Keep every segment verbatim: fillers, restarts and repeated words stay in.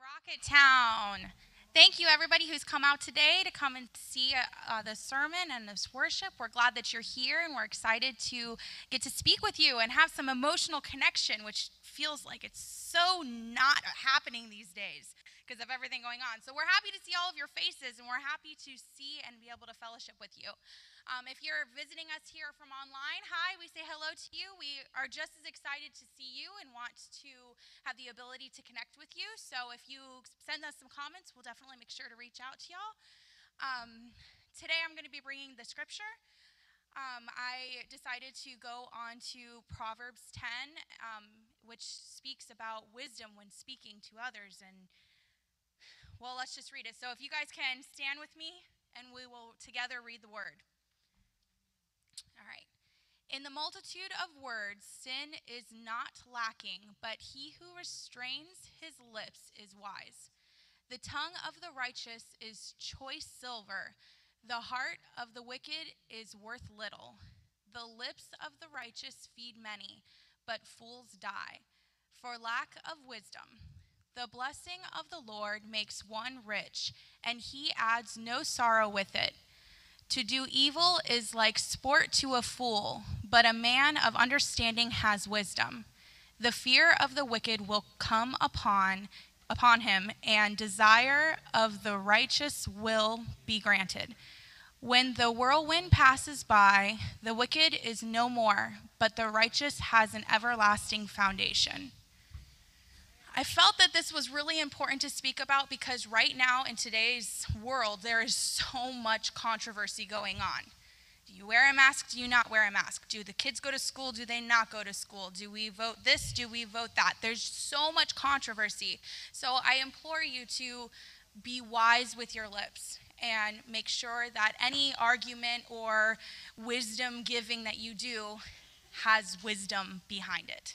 Rocket Town. Thank you, everybody who's come out today to come and see uh, uh, the sermon and this worship. We're glad that you're here, and we're excited to get to speak with you and have some emotional connection, which feels like it's so not happening these days because of everything going on. So we're happy to see all of your faces, and we're happy to see and be able to fellowship with you. Um, if you're visiting us here from online, hi, we say hello to you. We are just as excited to see you and want to have the ability to connect with you. So if you send us some comments, we'll definitely make sure to reach out to y'all. Um, today I'm going to be bringing the scripture. Um, I decided to go on to Proverbs ten, um, which speaks about wisdom when speaking to others. And, well, let's just read it. So if you guys can stand with me, and we will together read the word. All right. In the multitude of words, sin is not lacking, but he who restrains his lips is wise. The tongue of the righteous is choice silver. The heart of the wicked is worth little. The lips of the righteous feed many, but fools die for lack of wisdom. The blessing of the Lord makes one rich, and he adds no sorrow with it. To do evil is like sport to a fool, but a man of understanding has wisdom. The fear of the wicked will come upon, upon him, and desire of the righteous will be granted. When the whirlwind passes by, the wicked is no more, but the righteous has an everlasting foundation. I felt that this was really important to speak about because right now in today's world, there is so much controversy going on. Do you wear a mask? Do you not wear a mask? Do the kids go to school? Do they not go to school? Do we vote this? Do we vote that? There's so much controversy. So I implore you to be wise with your lips and make sure that any argument or wisdom giving that you do has wisdom behind it.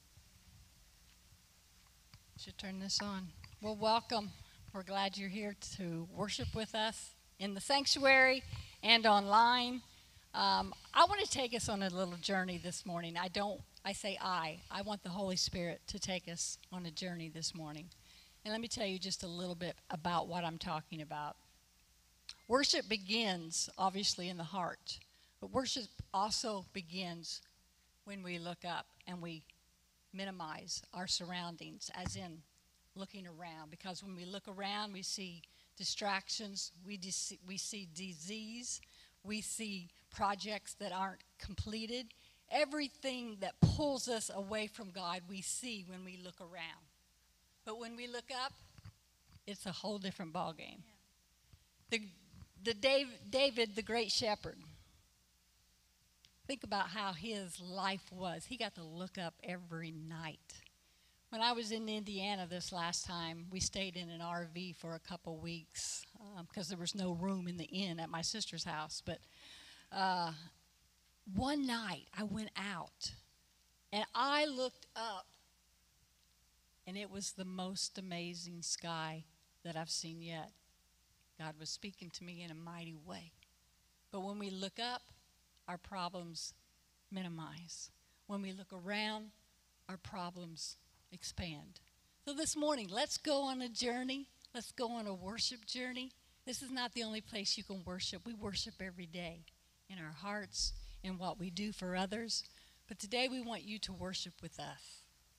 Should turn this on. Well, welcome. We're glad you're here to worship with us in the sanctuary and online. Um, I want to take us on a little journey this morning. I don't, I say I. I want the Holy Spirit to take us on a journey this morning. And let me tell you just a little bit about what I'm talking about. Worship begins, obviously, in the heart. But worship also begins when we look up and we minimize our surroundings, as in looking around, because when we look around we see distractions, we de- we see disease, we see projects that aren't completed. Everything that pulls us away from God we see when we look around. But when we look up, it's a whole different ballgame. Yeah. The the Dave, David, the great shepherd, think about how his life was. He got to look up every night. When I was in Indiana this last time, we stayed in an R V for a couple weeks because um, there was no room in the inn at my sister's house. But uh, one night I went out and I looked up, and it was the most amazing sky that I've seen yet. God was speaking to me in a mighty way. But when we look up, our problems minimize. When we look around, our problems expand. So this morning, let's go on a journey. Let's go on a worship journey. This is not the only place you can worship. We worship every day in our hearts, in what we do for others. But today we want you to worship with us.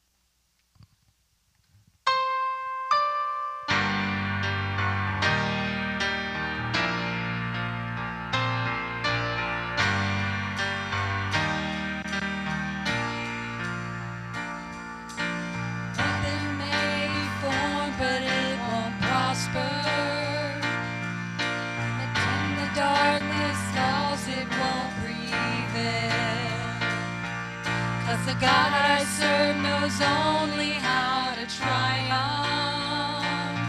The God I serve knows only how to triumph.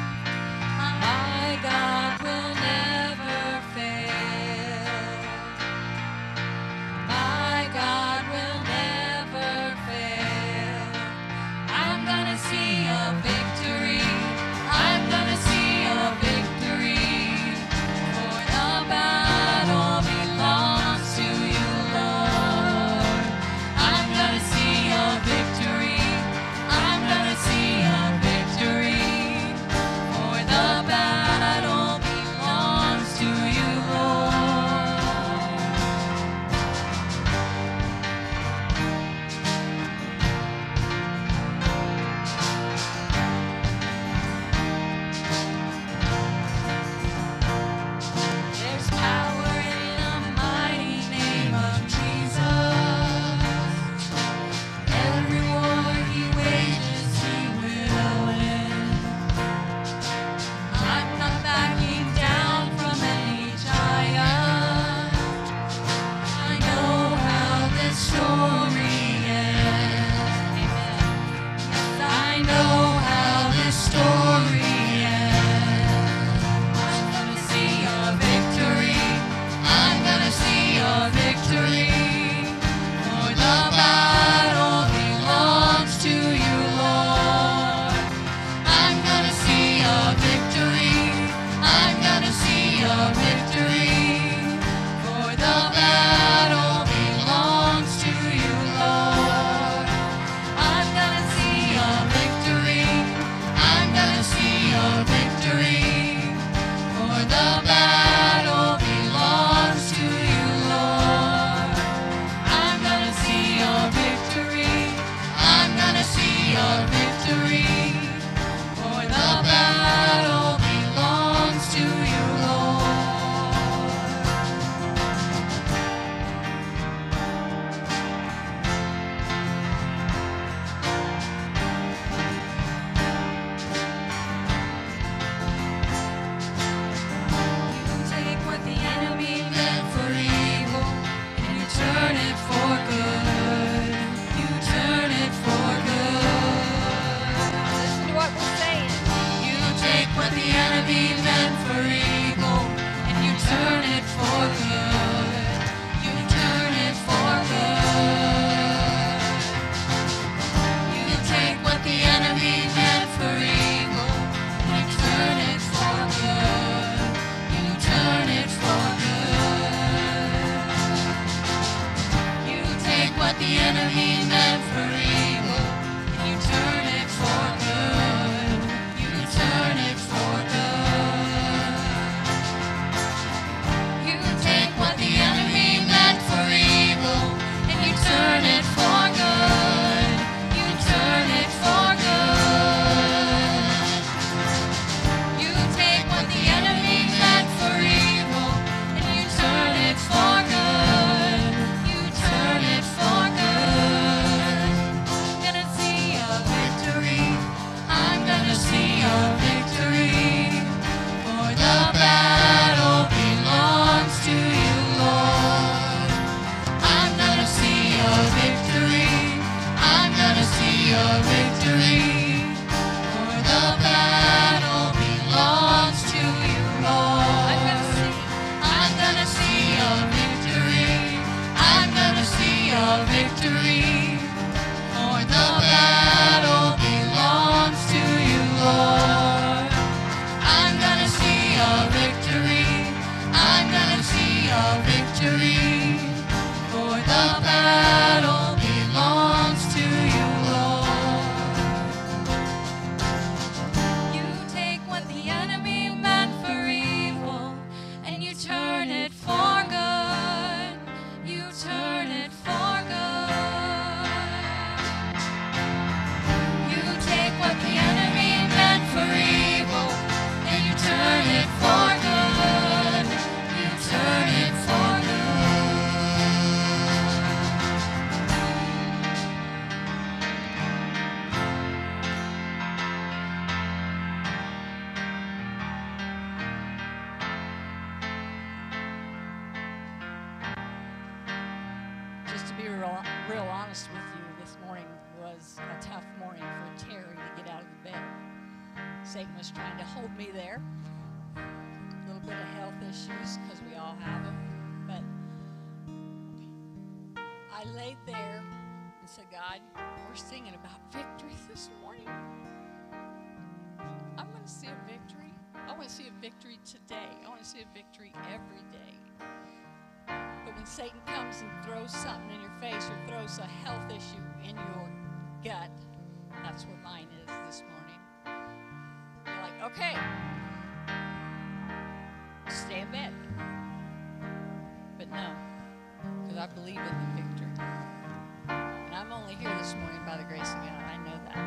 My God will never fail. My God will never fail. I'm gonna see a victory. I'm gonna see a victory. For the battle belongs to you, Lord. I'm gonna see a victory. I'm gonna see enemy meant for evil, and you turn it for good. You turn it for good. You take what the enemy meant for evil, and you turn it for good. You turn it for good. You take what the enemy meant for evil, and you turn it for good. You turn it for good. You take what the enemy meant for evil, and you turn it for good. You turn it for good. You take what the enemy meant for evil, and you turn it for good. You turn it for good. Gonna see a victory. I'm gonna see a victory. For the battle belongs to you, Lord. I'm gonna see a victory. I'm gonna see a victory. For the battle belongs to you, Lord. I'm gonna see. I'm gonna see a victory. I'm gonna see a victory. For the battle belongs to you, Lord. I'm gonna see a victory. I'm gonna see a victory. For the battle belongs to you, Lord. You take what the enemy meant for evil, and you turn it for good. You turn it for good. You take what the enemy meant for evil, and you turn it for good. You turn it for good. Just to be real, real honest with you, this morning was a tough morning for Terry to get out of the bed. Satan was trying to hold me there. A little bit of health issues, because we all have them. But I laid there and said, God, we're singing about victory this morning. I'm going to see a victory. I want to see a victory today. I want to see a victory every day. But when Satan comes and throws something in your face or throws a health issue in your gut, that's where mine is this morning. You're like, okay, stay in bed. But no, because I believe in the victory. And I'm only here this morning by the grace of God. I know that.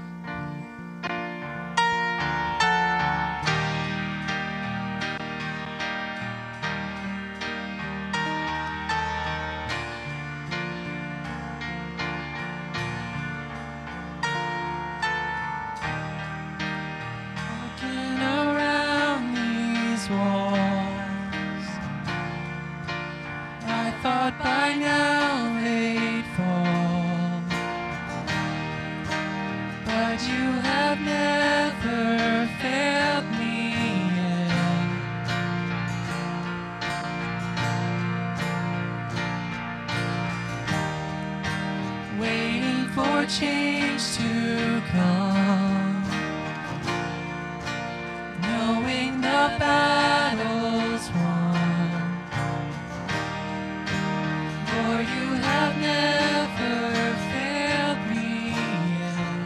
Walking around these walls, I thought by now they'd fall, but you have never failed me yet. Waiting for change to come, knowing the battle's won. Lord, you have never failed me yet.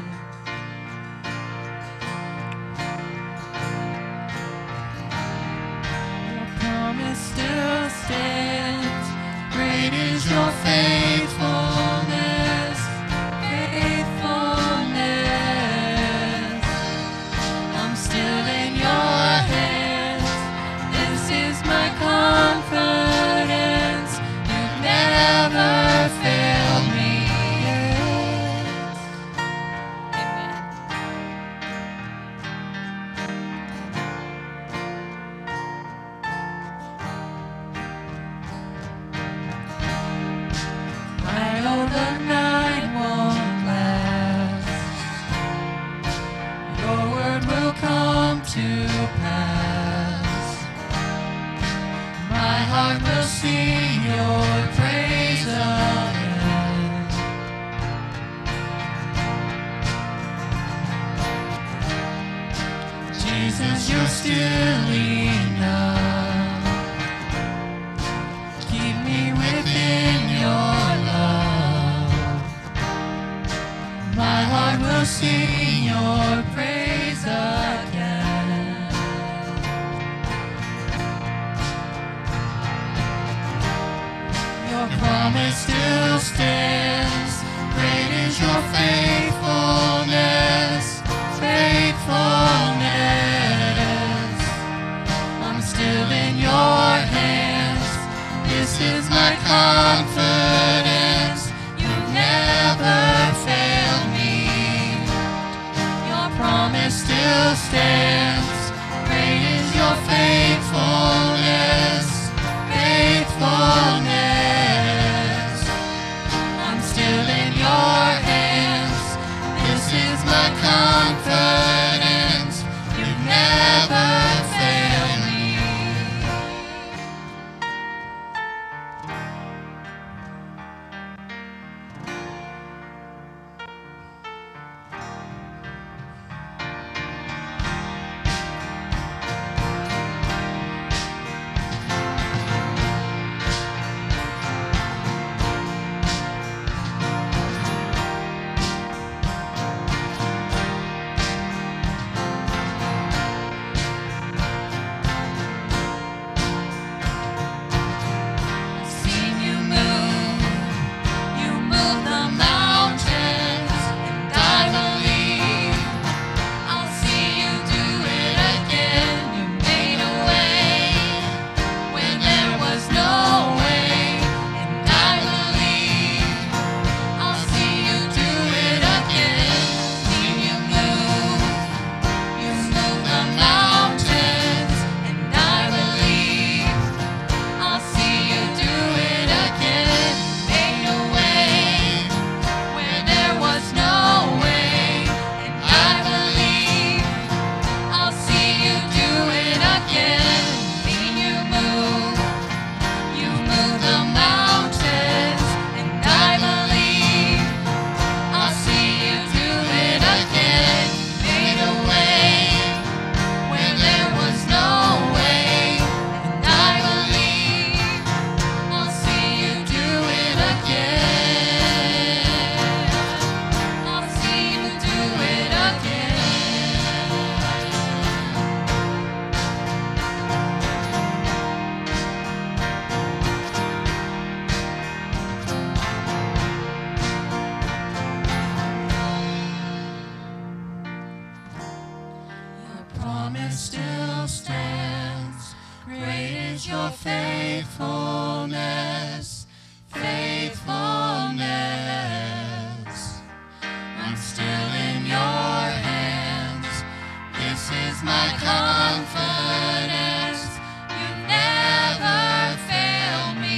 Your promise still stands. Great is your faithfulness, faithfulness. to pass. My heart will sing your praise again. Jesus, you're still enough. Keep me within your love. My heart will sing your praise again. Your promise still stands. Great is your faithfulness, faithfulness. I'm still in your hands. This is my confidence. You never failed me. Your promise still stands. Great is your faithfulness, faithfulness. I'm still in your hands. This is my confidence. You never failed me. Seen you move, you move the mountains, and I believe I'll see you do it again. You made a way when there was no way, and I believe I'll see you do it again. Seen you move, you move the mountains, and I believe I'll see you do it again. Made a way where there was no way, and I believe I'll see you do it again. Seen you move, you move the mountains, and I believe I'll see you do it again. Made a way when there was no way, and I believe I'll see you do it again. I'll see you do it again. Your promise still stands. Great is your faithfulness, faithfulness. I'm still in your hands. This is my confidence. You never fail me.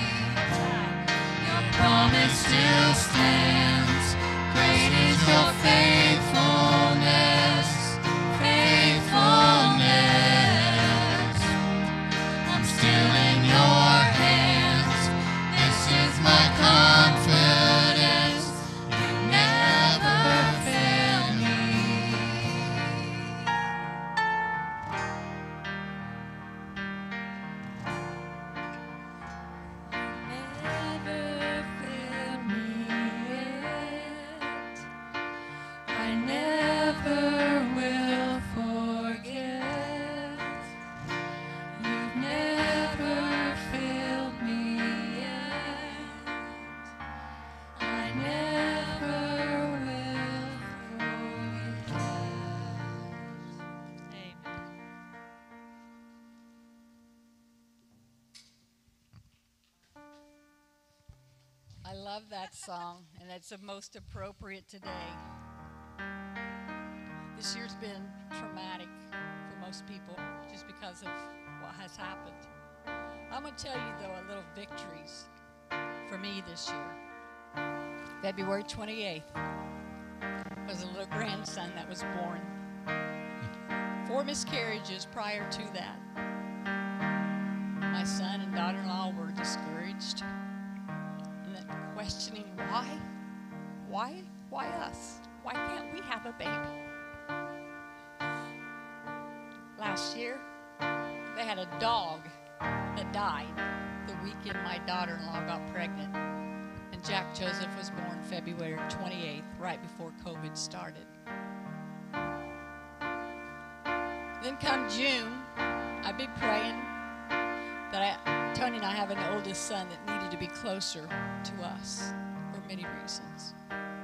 Your promise still stands. Great is your faithfulness, faithfulness. I'm still in your hands. This is my confidence. You never fail me. Never failed me yet. I never will forget. You've never failed me yet. I never will forget. Amen. I love that song, and it's the most appropriate today. This year's been traumatic for most people just because of what has happened. I'm going to tell you, though, a little victories for me this year. February twenty-eighth was a little grandson that was born. four miscarriages prior to that. My son and daughter-in-law were discouraged and then questioning why, why, why us? Why can't we have a baby? Last year, they had a dog that died the weekend my daughter-in-law got pregnant. And Jack Joseph was born February twenty-eighth, right before COVID started. Then come June, I'd be praying that I, Tony and I have an oldest son that needed to be closer to us for many reasons.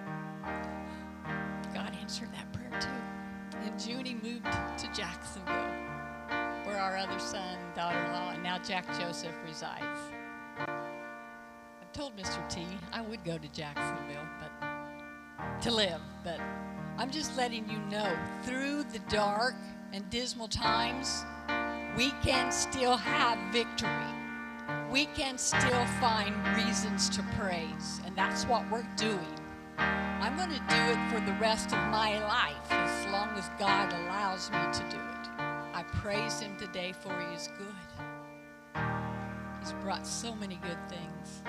God answered that prayer too. In June, he moved to Jacksonville, where our other son, daughter-in-law, and now Jack Joseph resides. I've told Mister T I would go to Jacksonville, but to live, but I'm just letting you know, through the dark and dismal times, we can still have victory. We can still find reasons to praise, and that's what we're doing. I'm going to do it for the rest of my life, as long as God allows me to do it. I praise him today, for he is good. He's brought so many good things.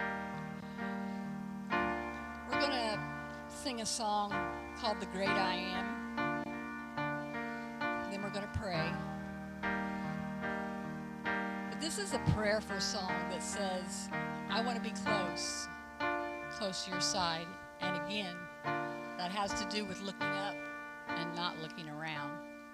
We're going to sing a song called The Great I Am. Then we're going to pray. But this is a prayerful song that says, I want to be close, close to your side. And again, that has to do with looking up and not looking around.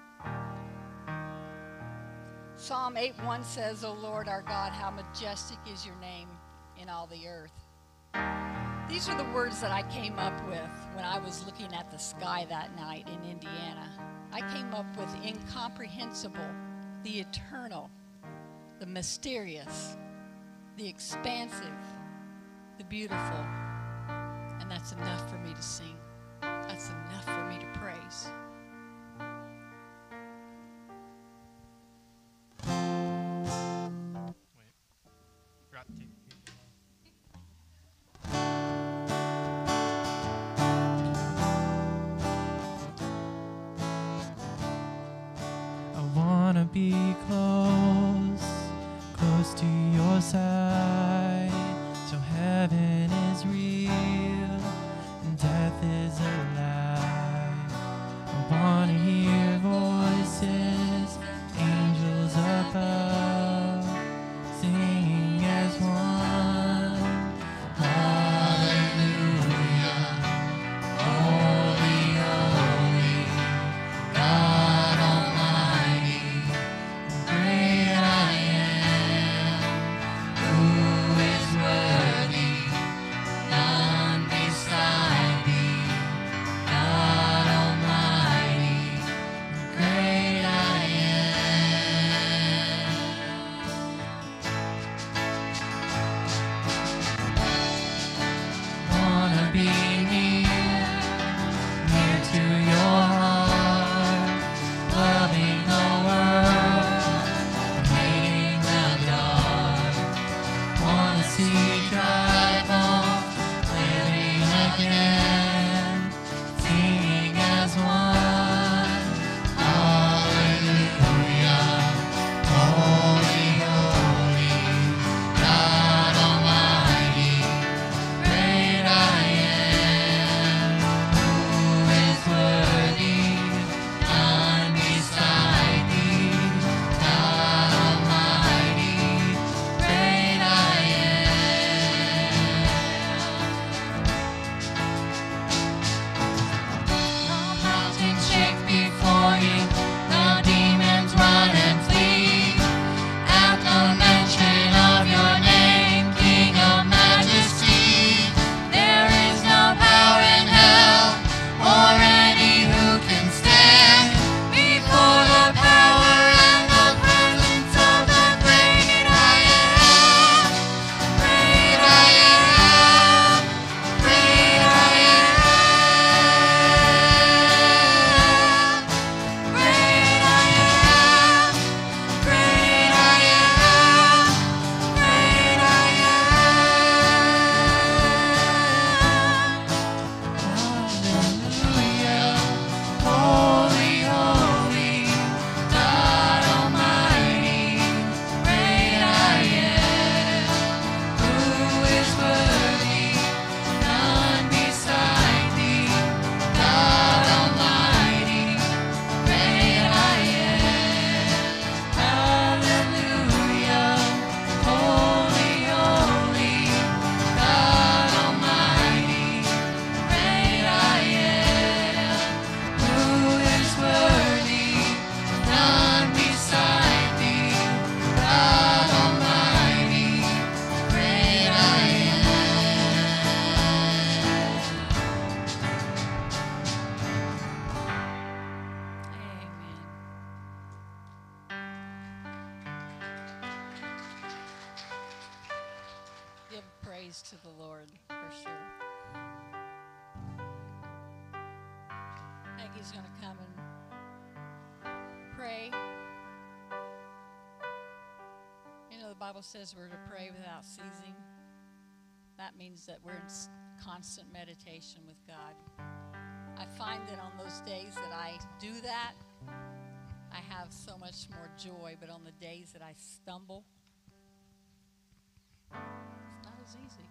Psalm eight one says, O Lord our God, how majestic is your name in all the earth. These are the words that I came up with when I was looking at the sky that night in Indiana. I came up with incomprehensible, the eternal, the mysterious, the expansive, the beautiful. And that's enough for me to sing. That's enough for me to praise. Be close, close to your side, so heaven is real and death is alive. I want to hear voices, angels above, singing as one. Hallelujah, holy, holy, God Almighty. praise to the Lord for sure. Peggy's going to come and pray. You know, the Bible says we're to pray without ceasing. That means that we're in constant meditation with God. I find that on those days that I do that, I have so much more joy, but on the days that I stumble, it's not as easy.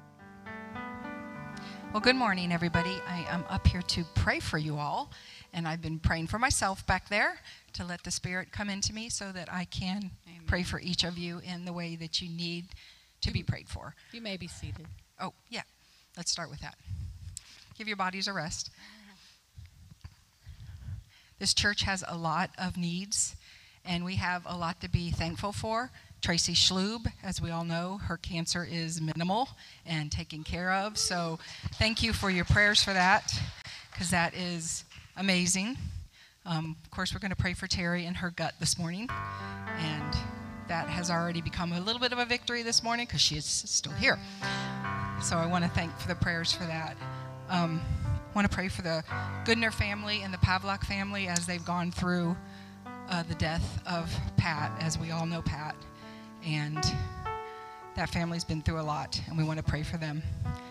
Well, good morning, everybody. I am up here to pray for you all, and I've been praying for myself back there to let the Spirit come into me so that I can Amen. Pray for each of you in the way that you need to be prayed for. You may be seated. Oh, yeah. Let's start with that. Give your bodies a rest. This church has a lot of needs, and we have a lot to be thankful for. Tracy Schlub, as we all know, her cancer is minimal and taken care of. So thank you for your prayers for that, because that is amazing. Um, of course, we're going to pray for Terry and her gut this morning, and that has already become a little bit of a victory this morning because she is still here. So I want to thank for the prayers for that. Um, I want to pray for the Goodner family and the Pavlak family as they've gone through uh, the death of Pat, as we all know Pat. And that family's been through a lot, and we want to pray for them.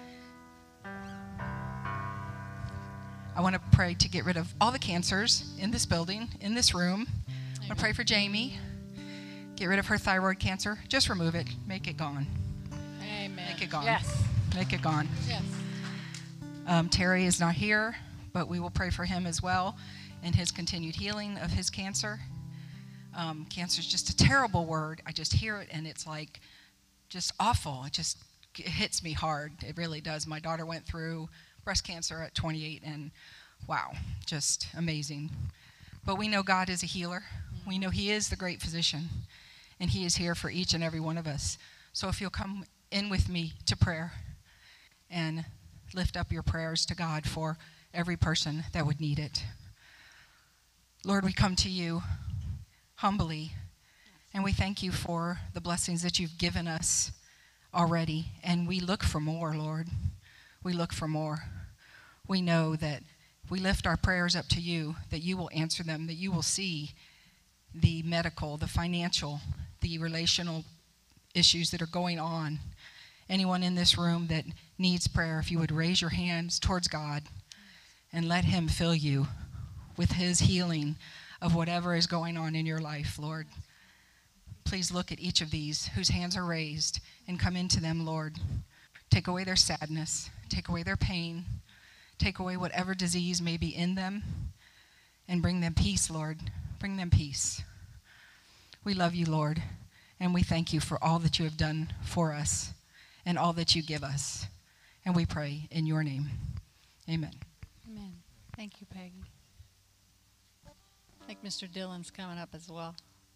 I want to pray to get rid of all the cancers in this building, in this room. I want to pray for Jamie. Get rid of her thyroid cancer. Just remove it. Make it gone. Amen. Make it gone. Yes. Make it gone. Yes. Um, Terry is not here, but we will pray for him as well and his continued healing of his cancer. Um, cancer is just a terrible word. I just hear it, and it's like just awful. It just it hits me hard. It really does. My daughter went through breast cancer at twenty-eight, and wow, just amazing. But we know God is a healer. We know He is the great physician, and He is here for each and every one of us. So if you'll come in with me to prayer and lift up your prayers to God for every person that would need it. Lord, we come to you humbly, and we thank you for the blessings that you've given us already, and we look for more, Lord. We look for more. We know that we lift our prayers up to you, that you will answer them, that you will see the medical, the financial, the relational issues that are going on. Anyone in this room that needs prayer, if you would raise your hands towards God and let him fill you with his healing of whatever is going on in your life, Lord. Please look at each of these whose hands are raised and come into them, Lord. Take away their sadness, take away their pain, take away whatever disease may be in them, and bring them peace, Lord. Bring them peace. We love you, Lord, and we thank you for all that you have done for us and all that you give us. And we pray in your name. Amen. Amen. Thank you, Peggy. I think Mister Dillon's coming up as well.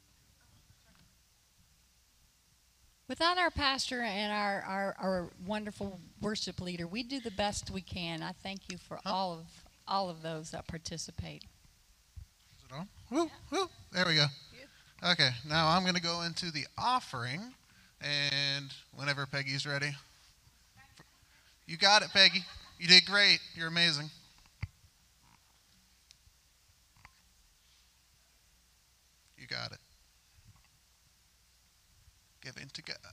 Without our pastor and our, our, our wonderful worship leader, we do the best we can. I thank you for Huh? all of all of those that participate. Is it on? Woo, woo. There we go. Okay, now I'm going to go into the offering, and whenever Peggy's ready. You got it, Peggy. You did great. You're amazing. You got it. Giving to God.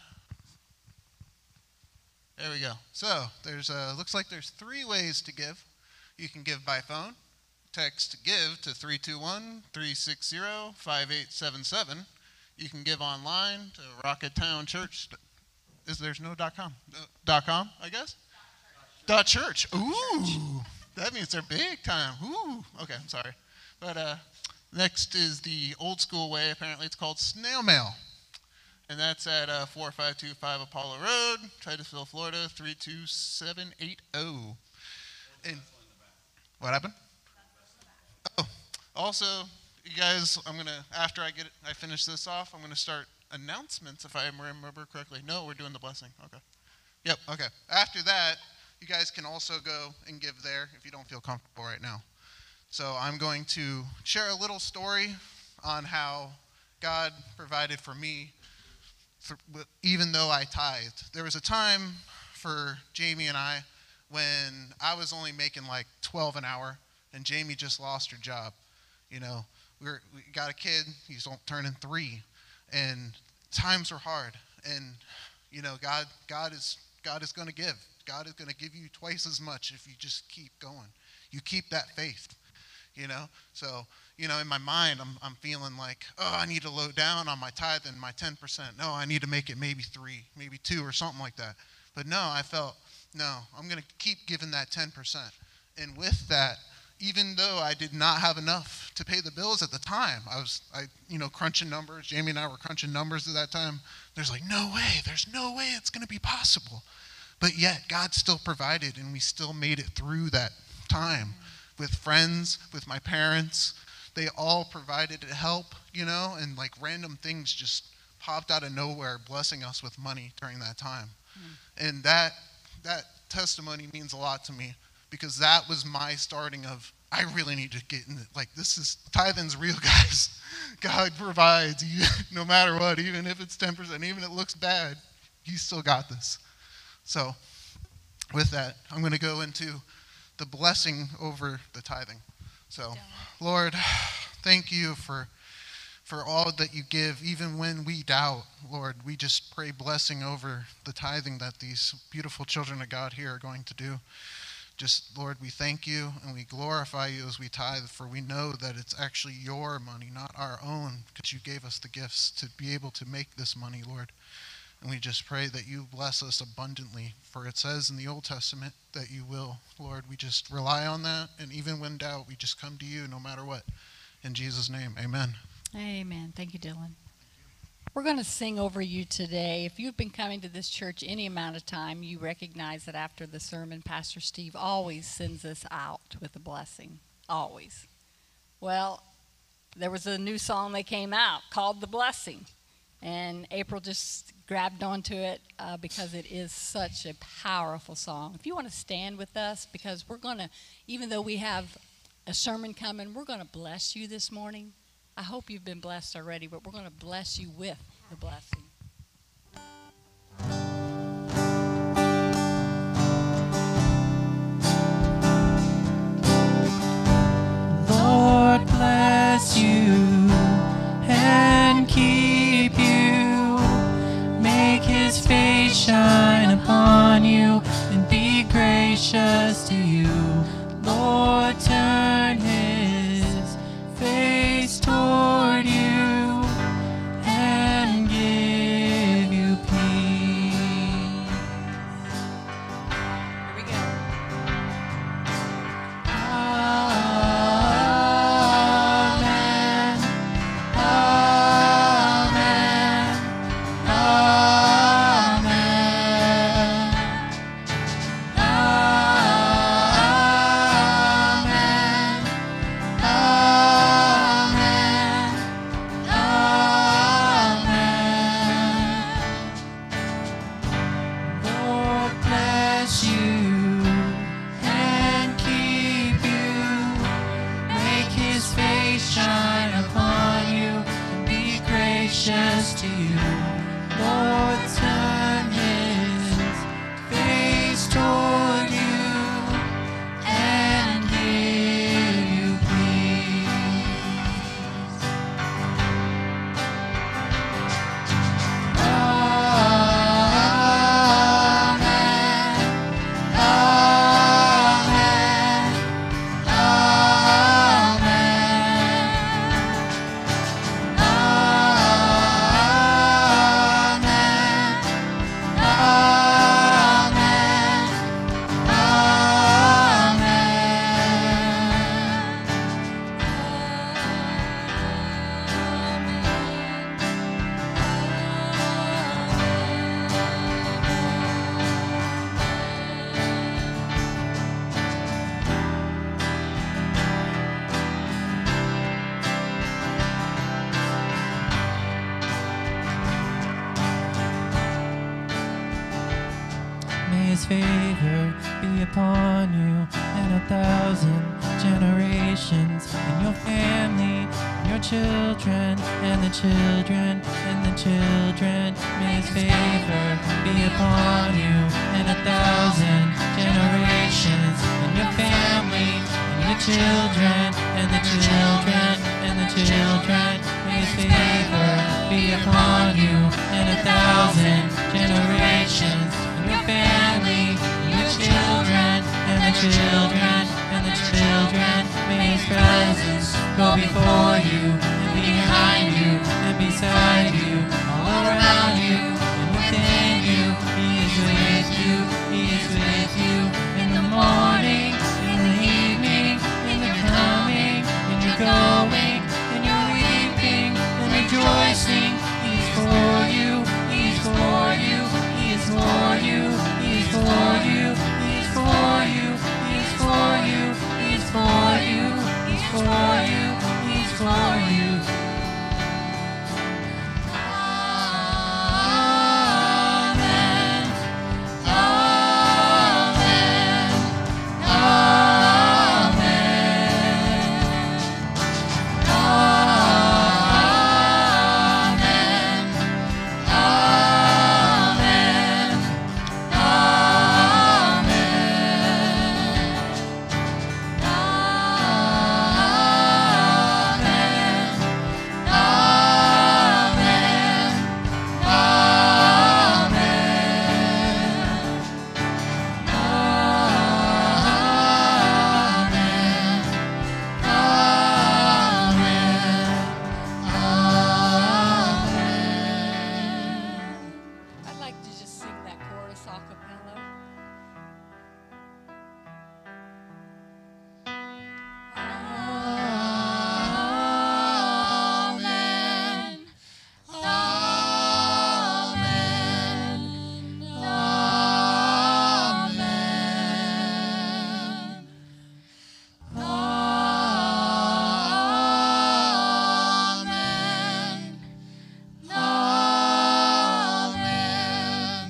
There we go. So there's uh, looks like there's three ways to give. You can give by phone. Text GIVE to three two one, three six zero, five eight seven seven. You can give online to Rocket Town Church. Is there's no dot com? Uh, dot com, I guess? Dot church. Ooh, that means they're big time. Ooh, okay, I'm sorry. But uh, next is the old school way. Apparently it's called snail mail. And that's at uh, four five two five Apollo Road, Titusville, Florida, three two seven eight zero. And what happened? Oh, also, you guys, I'm going to, after I get it, I finish this off, I'm going to start announcements, if I remember correctly. No, we're doing the blessing. Okay. Yep, okay. After that, you guys can also go and give there if you don't feel comfortable right now. So I'm going to share a little story on how God provided for me th- even though I tithed. There was a time for Jamie and I when I was only making like twelve an hour, and Jamie just lost her job. You know, we, were, we got a kid, he's turning three, and times were hard. And you know, God, God is God is going to give. God is going to give you twice as much if you just keep going. You keep that faith. You know, so you know, in my mind, I'm I'm feeling like, oh, I need to low down on my tithe and my ten percent. No, I need to make it maybe three, maybe two, or something like that. But no, I felt, no, I'm going to keep giving that ten percent. And with that, even though I did not have enough to pay the bills at the time, I was, I, you know, crunching numbers. Jamie and I were crunching numbers at that time. There's like, no way, there's no way it's going to be possible. But yet, God still provided, and we still made it through that time. With friends, with my parents, they all provided help, you know, and like random things just popped out of nowhere, blessing us with money during that time. Mm. And that that testimony means a lot to me, because that was my starting of, I really need to get in it. Like, this is, tithing's real, guys. God provides, no matter what, even if it's ten percent, even if it looks bad, He still got this. So with that, I'm going to go into the blessing over the tithing. So, Lord, thank you for for all that you give, even when we doubt. Lord, we just pray blessing over the tithing that these beautiful children of God here are going to do. Just, Lord, we thank you and we glorify you as we tithe, for we know that it's actually your money, not our own, because you gave us the gifts to be able to make this money, Lord. And we just pray that you bless us abundantly, for it says in the Old Testament that you will. Lord, we just rely on that, and even when doubt, we just come to you no matter what. In Jesus' name, amen. Amen. Thank you, Dylan. We're going to sing over you today. If you've been coming to this church any amount of time, you recognize that after the sermon, Pastor Steve always sends us out with a blessing. Always. Well, there was a new song that came out called The Blessing. And April just grabbed onto it uh, because it is such a powerful song. If you want to stand with us, because we're going to, even though we have a sermon coming, we're going to bless you this morning. I hope you've been blessed already, but we're going to bless you with the blessing. Lord bless you and keep you, make His face shine upon you and be gracious to you. Lord, turn His face toward you and give you peace. Here we go. Amen. Amen. Amen. His favor be upon you and a thousand generations, and your family, and your children, and the children, and the children. May his favor be upon you and a thousand generations, and your family, and your children, and the children, and the children. May his favor be upon you and a thousand generations, and your family, and your children, and the children, and the children. May his presence go before you, and behind you, and beside you, all around you, and within you. He is with you, he is with you, in the morning, in the evening, in the coming, in your going, in your weeping, and rejoicing. He is for you, he is for you, he is for you, he is for you, he is for you, he is for you, he is for you, he is for you, he is for you. I'd like to just sing that chorus a cappella. Amen. Amen. Amen. Amen. Amen.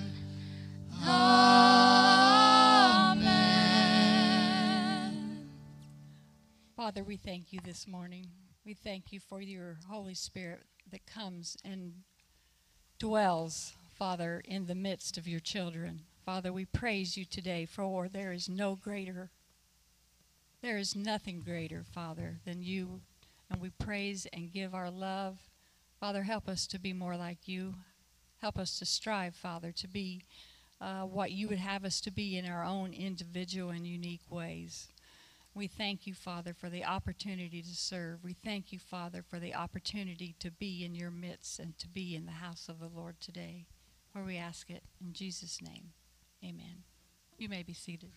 Amen. Father, we thank you this morning. We thank you for your Holy Spirit that comes and dwells, Father, in the midst of your children. Father, we praise you today, for there is no greater, there is nothing greater, Father, than you. And we praise and give our love. Father, help us to be more like you. Help us to strive, Father, to be uh, what you would have us to be in our own individual and unique ways. We thank you, Father, for the opportunity to serve. We thank you, Father, for the opportunity to be in your midst and to be in the house of the Lord today. For we ask it in Jesus' name. Amen. You may be seated.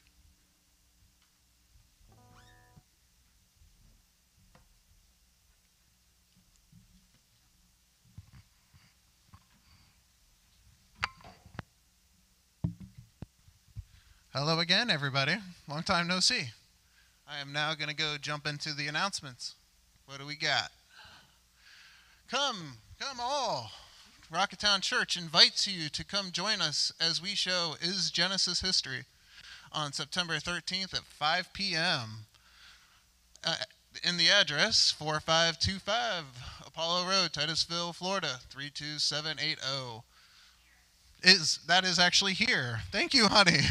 Hello again, everybody. Long time no see. I am now going to go jump into the announcements. What do we got? Come, come all. Rocketown Church invites you to come join us as we show Is Genesis History on September thirteenth at five p.m. Uh, in the address four five two five Apollo Road, Titusville, Florida three two seven eight zero. Is that is actually here. Thank you, honey.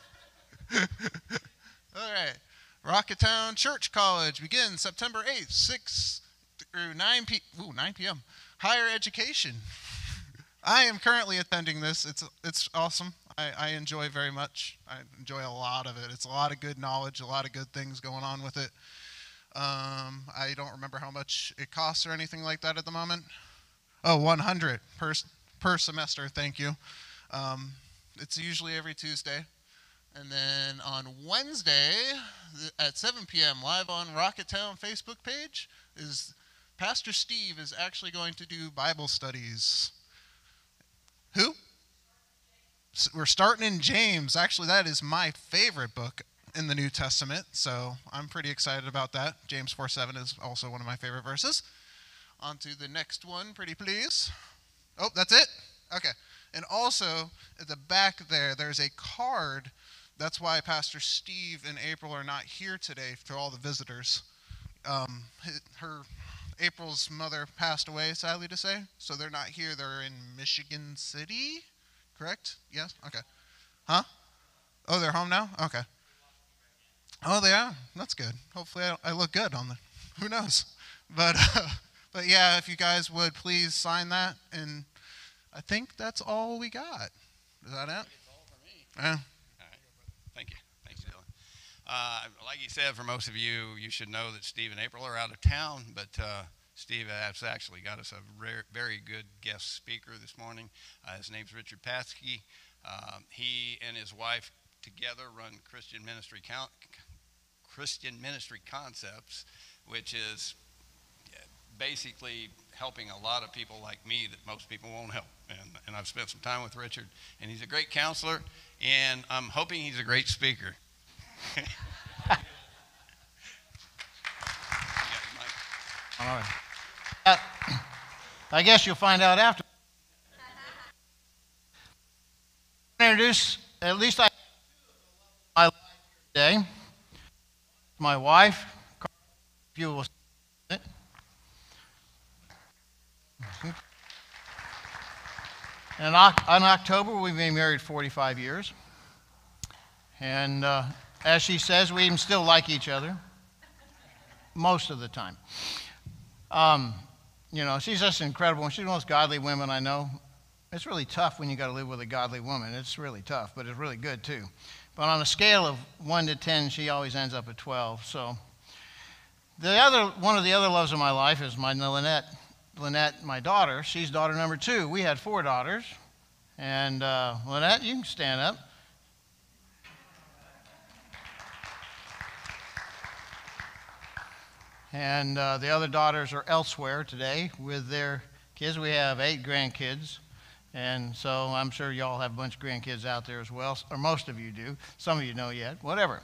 All right. Rocketown Church College begins September eighth, six through nine p. Ooh, nine p.m. Higher education. I am currently attending this. It's it's awesome. I, I enjoy very much. I enjoy a lot of it. It's a lot of good knowledge, a lot of good things going on with it. Um, I don't remember how much it costs or anything like that at the moment. Oh, one hundred per per semester. Thank you. Um, it's usually every Tuesday. And then on Wednesday at seven p.m. live on Rocketown Facebook page is Pastor Steve is actually going to do Bible studies. Who? S- We're starting in James. Actually, that is my favorite book in the New Testament, so I'm pretty excited about that. James four seven is also one of my favorite verses. On to the next one, pretty please. Oh, that's it? Okay. And also, at the back there, there's a card. That's why Pastor Steve and April are not here today for all the visitors. Um, her, April's mother passed away, sadly to say, so they're not here. They're in Michigan City, correct? Yes? Okay. Huh? Oh, they're home now? Okay. Oh, they are? That's good. Hopefully I, I look good on the, who knows? But, uh, but yeah, if you guys would please sign that, and I think that's all we got. Is that it? It's all for me. Yeah. All right. Thank you. Thanks, Dylan. Uh, like you said, for most of you, you should know that Steve and April are out of town, but uh, Steve has actually got us a rare, very good guest speaker this morning. Uh, his name's Richard Patzke. Um, he and his wife together run Christian Ministry Count, Christian Ministry Concepts, which is basically helping a lot of people like me that most people won't help. And, and I've spent some time with Richard, and he's a great counselor, and I'm hoping he's a great speaker. All right. Uh, I guess you'll find out after. Introduce, at least I my life today. My wife, if you will see it. And in October, we've been married forty-five years. And uh, as she says, we even still like each other most of the time. Um, you know, she's just incredible. She's one of the most godly women I know. It's really tough when you got to live with a godly woman. It's really tough, but it's really good too. But on a scale of one to ten, she always ends up at twelve. So the other, one of the other loves of my life is my Lynette. Lynette, my daughter, she's daughter number two. We had four daughters. And uh, Lynette, you can stand up. And uh, the other daughters are elsewhere today with their kids. We have eight grandkids. And so I'm sure y'all have a bunch of grandkids out there as well, or most of you do. Some of you know yet, whatever.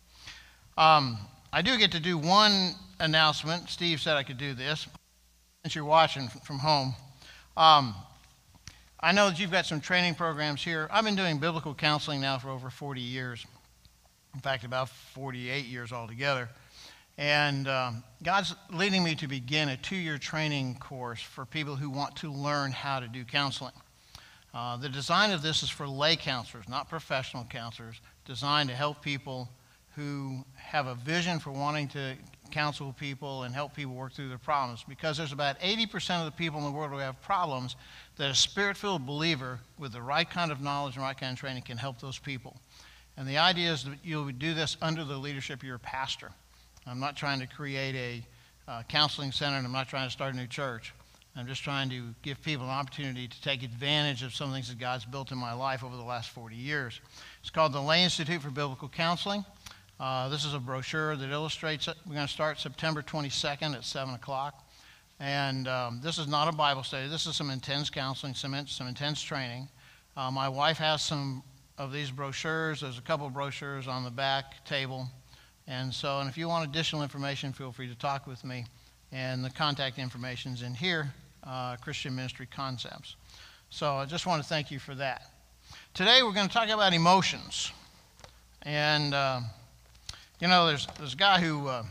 Um, I do get to do one announcement. Steve said I could do this. Since you're watching from home, um, I know that you've got some training programs here. I've been doing biblical counseling now for over forty years. In fact, about forty-eight years altogether. And um, God's leading me to begin a two-year training course for people who want to learn how to do counseling. Uh, the design of this is for lay counselors, not professional counselors, designed to help people who have a vision for wanting to counsel people and help people work through their problems. Because there's about eighty percent of the people in the world who have problems that a spirit-filled believer with the right kind of knowledge and right kind of training can help those people. And the idea is that you'll do this under the leadership of your pastor. I'm not trying to create a uh, counseling center, and I'm not trying to start a new church. I'm just trying to give people an opportunity to take advantage of some things that God's built in my life over the last forty years. It's called the Lay Institute for Biblical Counseling. Uh, this is a brochure that illustrates it. We're going to start September twenty-second at seven o'clock. And um, this is not a Bible study. This is some intense counseling, some, in, some intense training. Uh, my wife has some of these brochures. There's a couple of brochures on the back table. And so, and if you want additional information, feel free to talk with me. And the contact information's in here, uh, Christian Ministry Concepts. So I just want to thank you for that. Today we're going to talk about emotions. And, uh, you know, there's, there's a guy who uh,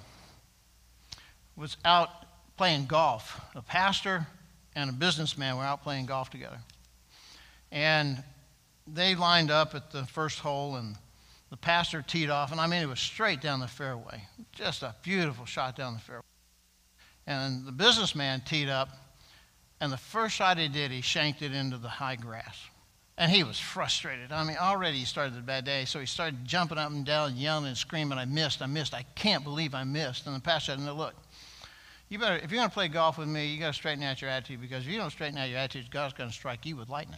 was out playing golf. A pastor and a businessman were out playing golf together. And they lined up at the first hole, and the pastor teed off, and I mean, it was straight down the fairway. Just a beautiful shot down the fairway. And the businessman teed up, and the first shot he did, he shanked it into the high grass. And he was frustrated. I mean, already he started the bad day, so he started jumping up and down, yelling and screaming, I missed, I missed, I can't believe I missed. And the pastor said, no, look, you better, if you're going to play golf with me, you got to straighten out your attitude, because if you don't straighten out your attitude, God's going to strike you with lightning.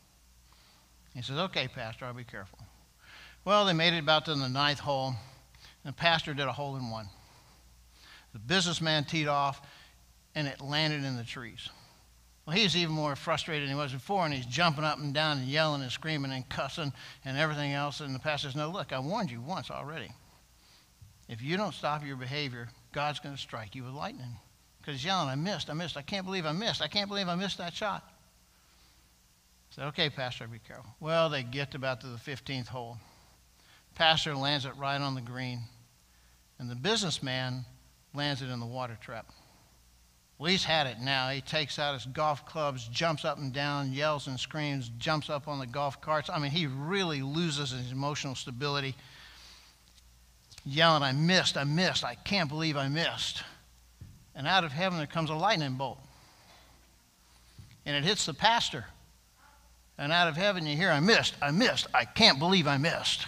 He says, okay, pastor, I'll be careful. Well, they made it about to the ninth hole, and the pastor did a hole in one. The businessman teed off, and it landed in the trees. Well, he's even more frustrated than he was before, and he's jumping up and down and yelling and screaming and cussing and everything else. And the pastor says, no, look, I warned you once already. If you don't stop your behavior, God's going to strike you with lightning. Because he's yelling, I missed, I missed, I can't believe I missed, I can't believe I missed that shot. I said, okay, pastor, be careful. Well, they get about to the fifteenth hole. Pastor lands it right on the green, and the businessman lands it in the water trap. Well, he's had it now. He takes out his golf clubs, jumps up and down, yells and screams, jumps up on the golf carts. I mean, he really loses his emotional stability, yelling, I missed, I missed, I can't believe I missed. And out of heaven there comes a lightning bolt. And it hits the pastor. And out of heaven you hear, I missed, I missed, I can't believe I missed.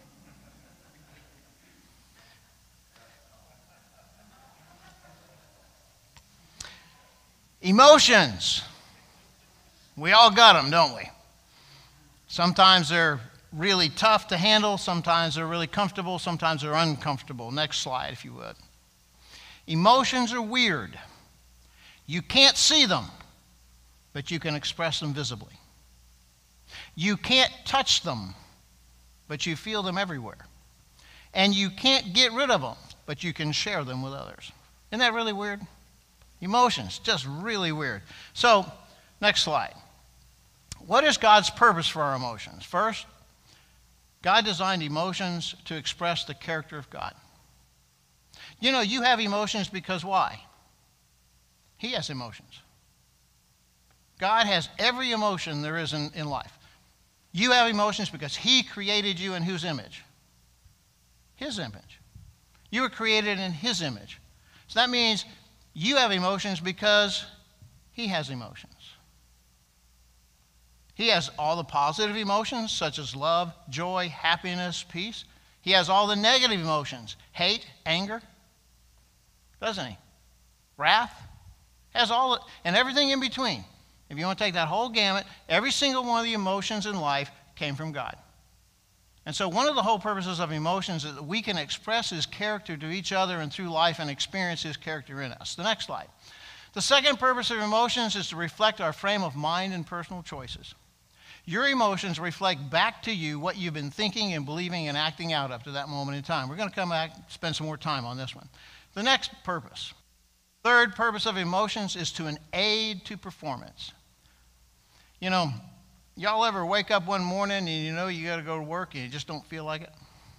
Emotions. We all got them, don't we? Sometimes they're really tough to handle. Sometimes they're really comfortable. Sometimes they're uncomfortable. Next slide, if you would. Emotions are weird. You can't see them, but you can express them visibly. You can't touch them, but you feel them everywhere. And you can't get rid of them, but you can share them with others. Isn't that really weird? Emotions, just really weird. So, next slide. What is God's purpose for our emotions? First, God designed emotions to express the character of God. You know, you have emotions because why? He has emotions. God has every emotion there is in, in life. You have emotions because He created you in whose image? His image. You were created in His image. So that means you have emotions because He has emotions. He has all the positive emotions, such as love, joy, happiness, peace. He has all the negative emotions, hate, anger, doesn't He? Wrath, has all, and everything in between. If you want to take that whole gamut, every single one of the emotions in life came from God. And so one of the whole purposes of emotions is that we can express His character to each other and through life and experience His character in us. The next slide. The second purpose of emotions is to reflect our frame of mind and personal choices. Your emotions reflect back to you what you've been thinking and believing and acting out up to that moment in time. We're going to come back and spend some more time on this one. The next purpose. Third purpose of emotions is to an aid to performance. You know, y'all ever wake up one morning and you know you got to go to work and you just don't feel like it?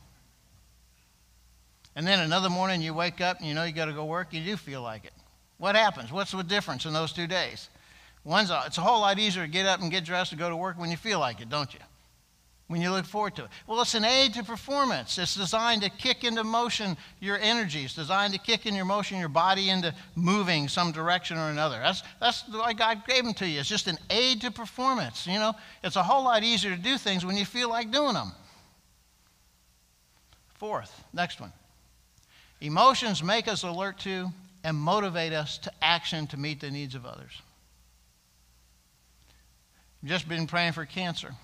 And then another morning you wake up and you know you got to go work and you do feel like it. What happens? What's the difference in those two days? One's a, it's a whole lot easier to get up and get dressed and go to work when you feel like it, don't you? When you look forward to it. Well, it's an aid to performance. It's designed to kick into motion your energy. It's designed to kick in your motion, your body into moving some direction or another. That's, that's the way God gave them to you. It's just an aid to performance. You know, it's a whole lot easier to do things when you feel like doing them. Fourth, next one. Emotions make us alert to and motivate us to action to meet the needs of others. I've just been praying for cancer.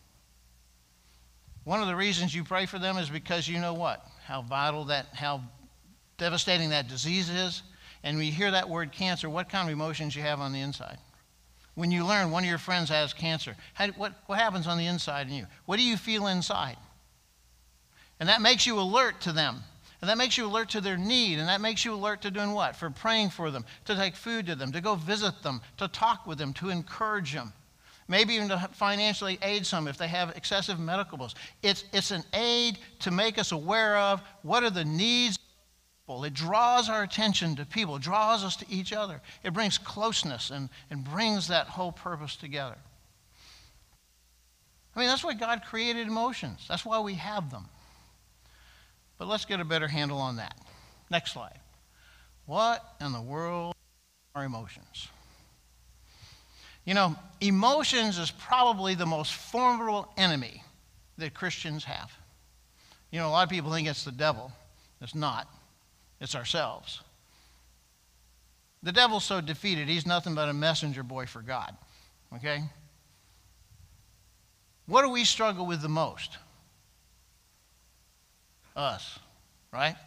One of the reasons you pray for them is because you know what? How vital that, how devastating that disease is. And when you hear that word cancer, what kind of emotions you have on the inside? When you learn one of your friends has cancer, how, what, what happens on the inside in you? What do you feel inside? And that makes you alert to them. And that makes you alert to their need. And that makes you alert to doing what? For praying for them, to take food to them, to go visit them, to talk with them, to encourage them. Maybe even to financially aid some if they have excessive medical bills. It's, it's an aid to make us aware of what are the needs of people. It draws our attention to people, draws us to each other. It brings closeness and, and brings that whole purpose together. I mean, that's why God created emotions. That's why we have them. But let's get a better handle on that. Next slide. What in the world are emotions? You know, emotions is probably the most formidable enemy that Christians have. You know, a lot of people think it's the devil. It's not. It's ourselves. The devil's so defeated, he's nothing but a messenger boy for God. Okay? What do we struggle with the most? Us, right?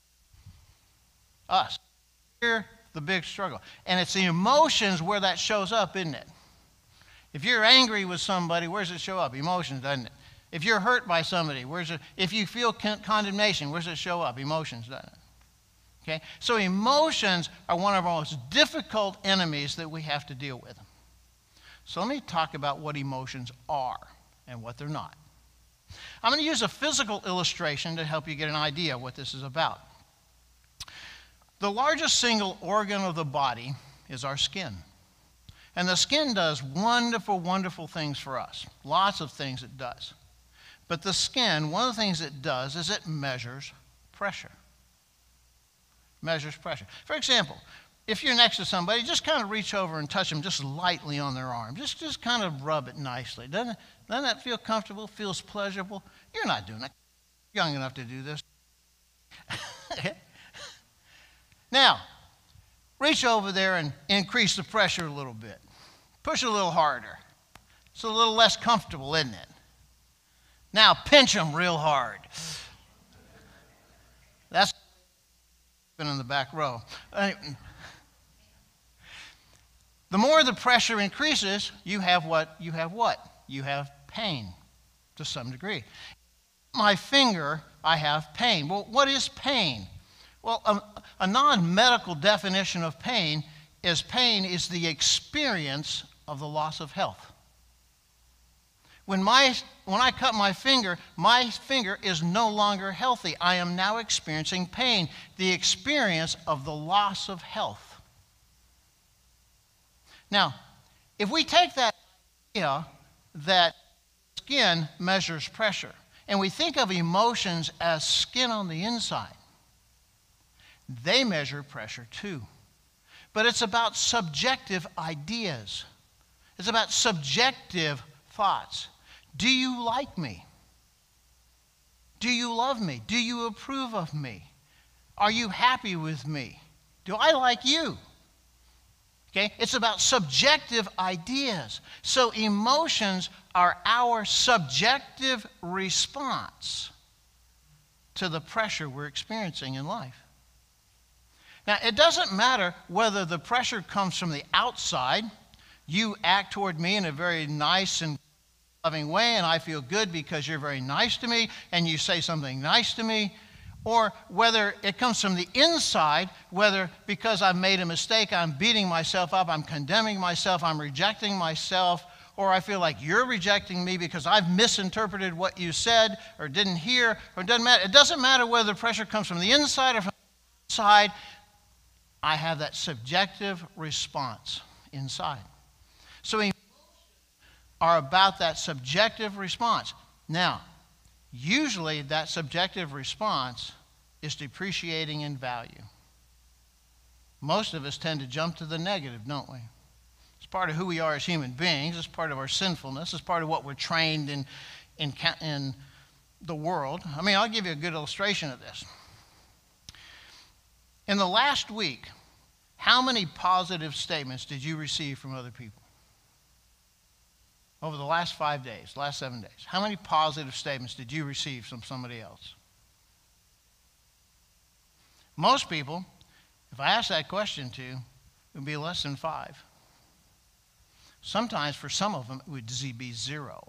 Us. We're the big struggle. And it's the emotions where that shows up, isn't it? If you're angry with somebody, where does it show up? Emotions, doesn't it? If you're hurt by somebody, where's it? If you feel con- condemnation, where does it show up? Emotions, doesn't it? Okay? So emotions are one of our most difficult enemies that we have to deal with. So let me talk about what emotions are and what they're not. I'm going to use a physical illustration to help you get an idea of what this is about. The largest single organ of the body is our skin. And the skin does wonderful, wonderful things for us. Lots of things it does. But the skin, one of the things it does is it measures pressure. Measures pressure. For example, if you're next to somebody, just kind of reach over and touch them just lightly on their arm. Just, just kind of rub it nicely. Doesn't, it, doesn't that feel comfortable, feels pleasurable? You're not doing that. You're young enough to do this. Now, reach over there and increase the pressure a little bit. Push a little harder. It's a little less comfortable, isn't it? Now, pinch them real hard. That's been in the back row. The more the pressure increases, you have what? You have what? You have pain to some degree. My finger, I have pain. Well, what is pain? Well, a, a non-medical definition of pain is pain is the experience of the loss of health. When, my, when I cut my finger, my finger is no longer healthy. I am now experiencing pain, the experience of the loss of health. Now, if we take that idea that skin measures pressure, and we think of emotions as skin on the inside, they measure pressure too. But it's about subjective ideas. It's about subjective thoughts. Do you like me? Do you love me? Do you approve of me? Are you happy with me? Do I like you? Okay? It's about subjective ideas. So emotions are our subjective response to the pressure we're experiencing in life. Now, it doesn't matter whether the pressure comes from the outside. You act toward me in a very nice and loving way, and I feel good because you're very nice to me, and you say something nice to me, or whether it comes from the inside, whether because I've made a mistake, I'm beating myself up, I'm condemning myself, I'm rejecting myself, or I feel like you're rejecting me because I've misinterpreted what you said or didn't hear, or it doesn't matter. It doesn't matter whether the pressure comes from the inside or from the outside. I have that subjective response inside. So emotions are about that subjective response. Now, usually that subjective response is depreciating in value. Most of us tend to jump to the negative, don't we? It's part of who we are as human beings. It's part of our sinfulness. It's part of what we're trained in, in, in the world. I mean, I'll give you a good illustration of this. In the last week, how many positive statements did you receive from other people? Over the last five days, last seven days, how many positive statements did you receive from somebody else? Most people, if I ask that question to, it would be less than five. Sometimes for some of them, it would be zero.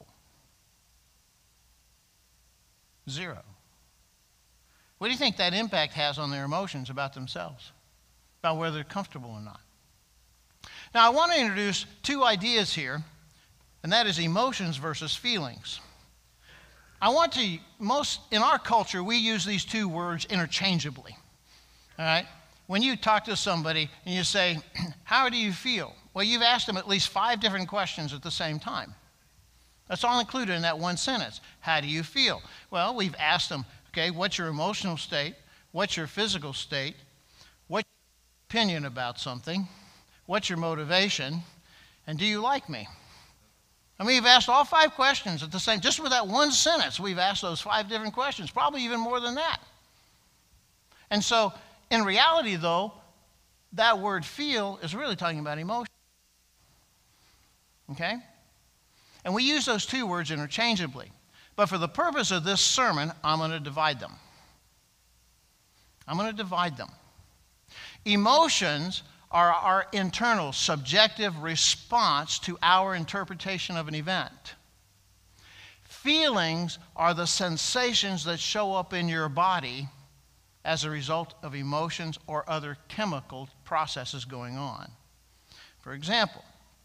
Zero. What do you think that impact has on their emotions about themselves? About whether they're comfortable or not? Now, I want to introduce two ideas here, and that is emotions versus feelings. I want to, most, in our culture, we use these two words interchangeably. All right? When you talk to somebody and you say, how do you feel? Well, you've asked them at least five different questions at the same time. That's all included in that one sentence. How do you feel? Well, we've asked them, okay, what's your emotional state? What's your physical state? What's your opinion about something? What's your motivation? And do you like me? I mean, we've asked all five questions at the same, just with that one sentence, we've asked those five different questions, probably even more than that. And so, in reality, though, that word feel is really talking about emotion. Okay? And we use those two words interchangeably. But for the purpose of this sermon, I'm going to divide them. I'm going to divide them. Emotions are our internal, subjective response to our interpretation of an event. Feelings are the sensations that show up in your body as a result of emotions or other chemical processes going on. For example,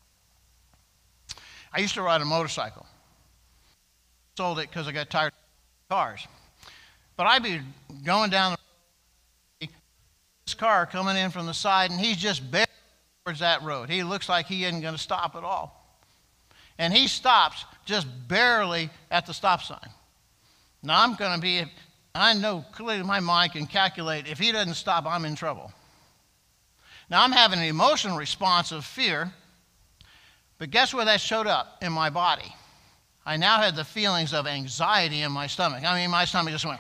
I used to ride a motorcycle. Sold it because I got tired of cars. But I'd be going down the road, this car coming in from the side, and he's just barely towards that road. He looks like he isn't going to stop at all. And he stops just barely at the stop sign. Now, I'm going to be, I know clearly my mind can calculate, if he doesn't stop, I'm in trouble. Now, I'm having an emotional response of fear, but guess where that showed up? In my body. I now had the feelings of anxiety in my stomach. I mean, my stomach just went.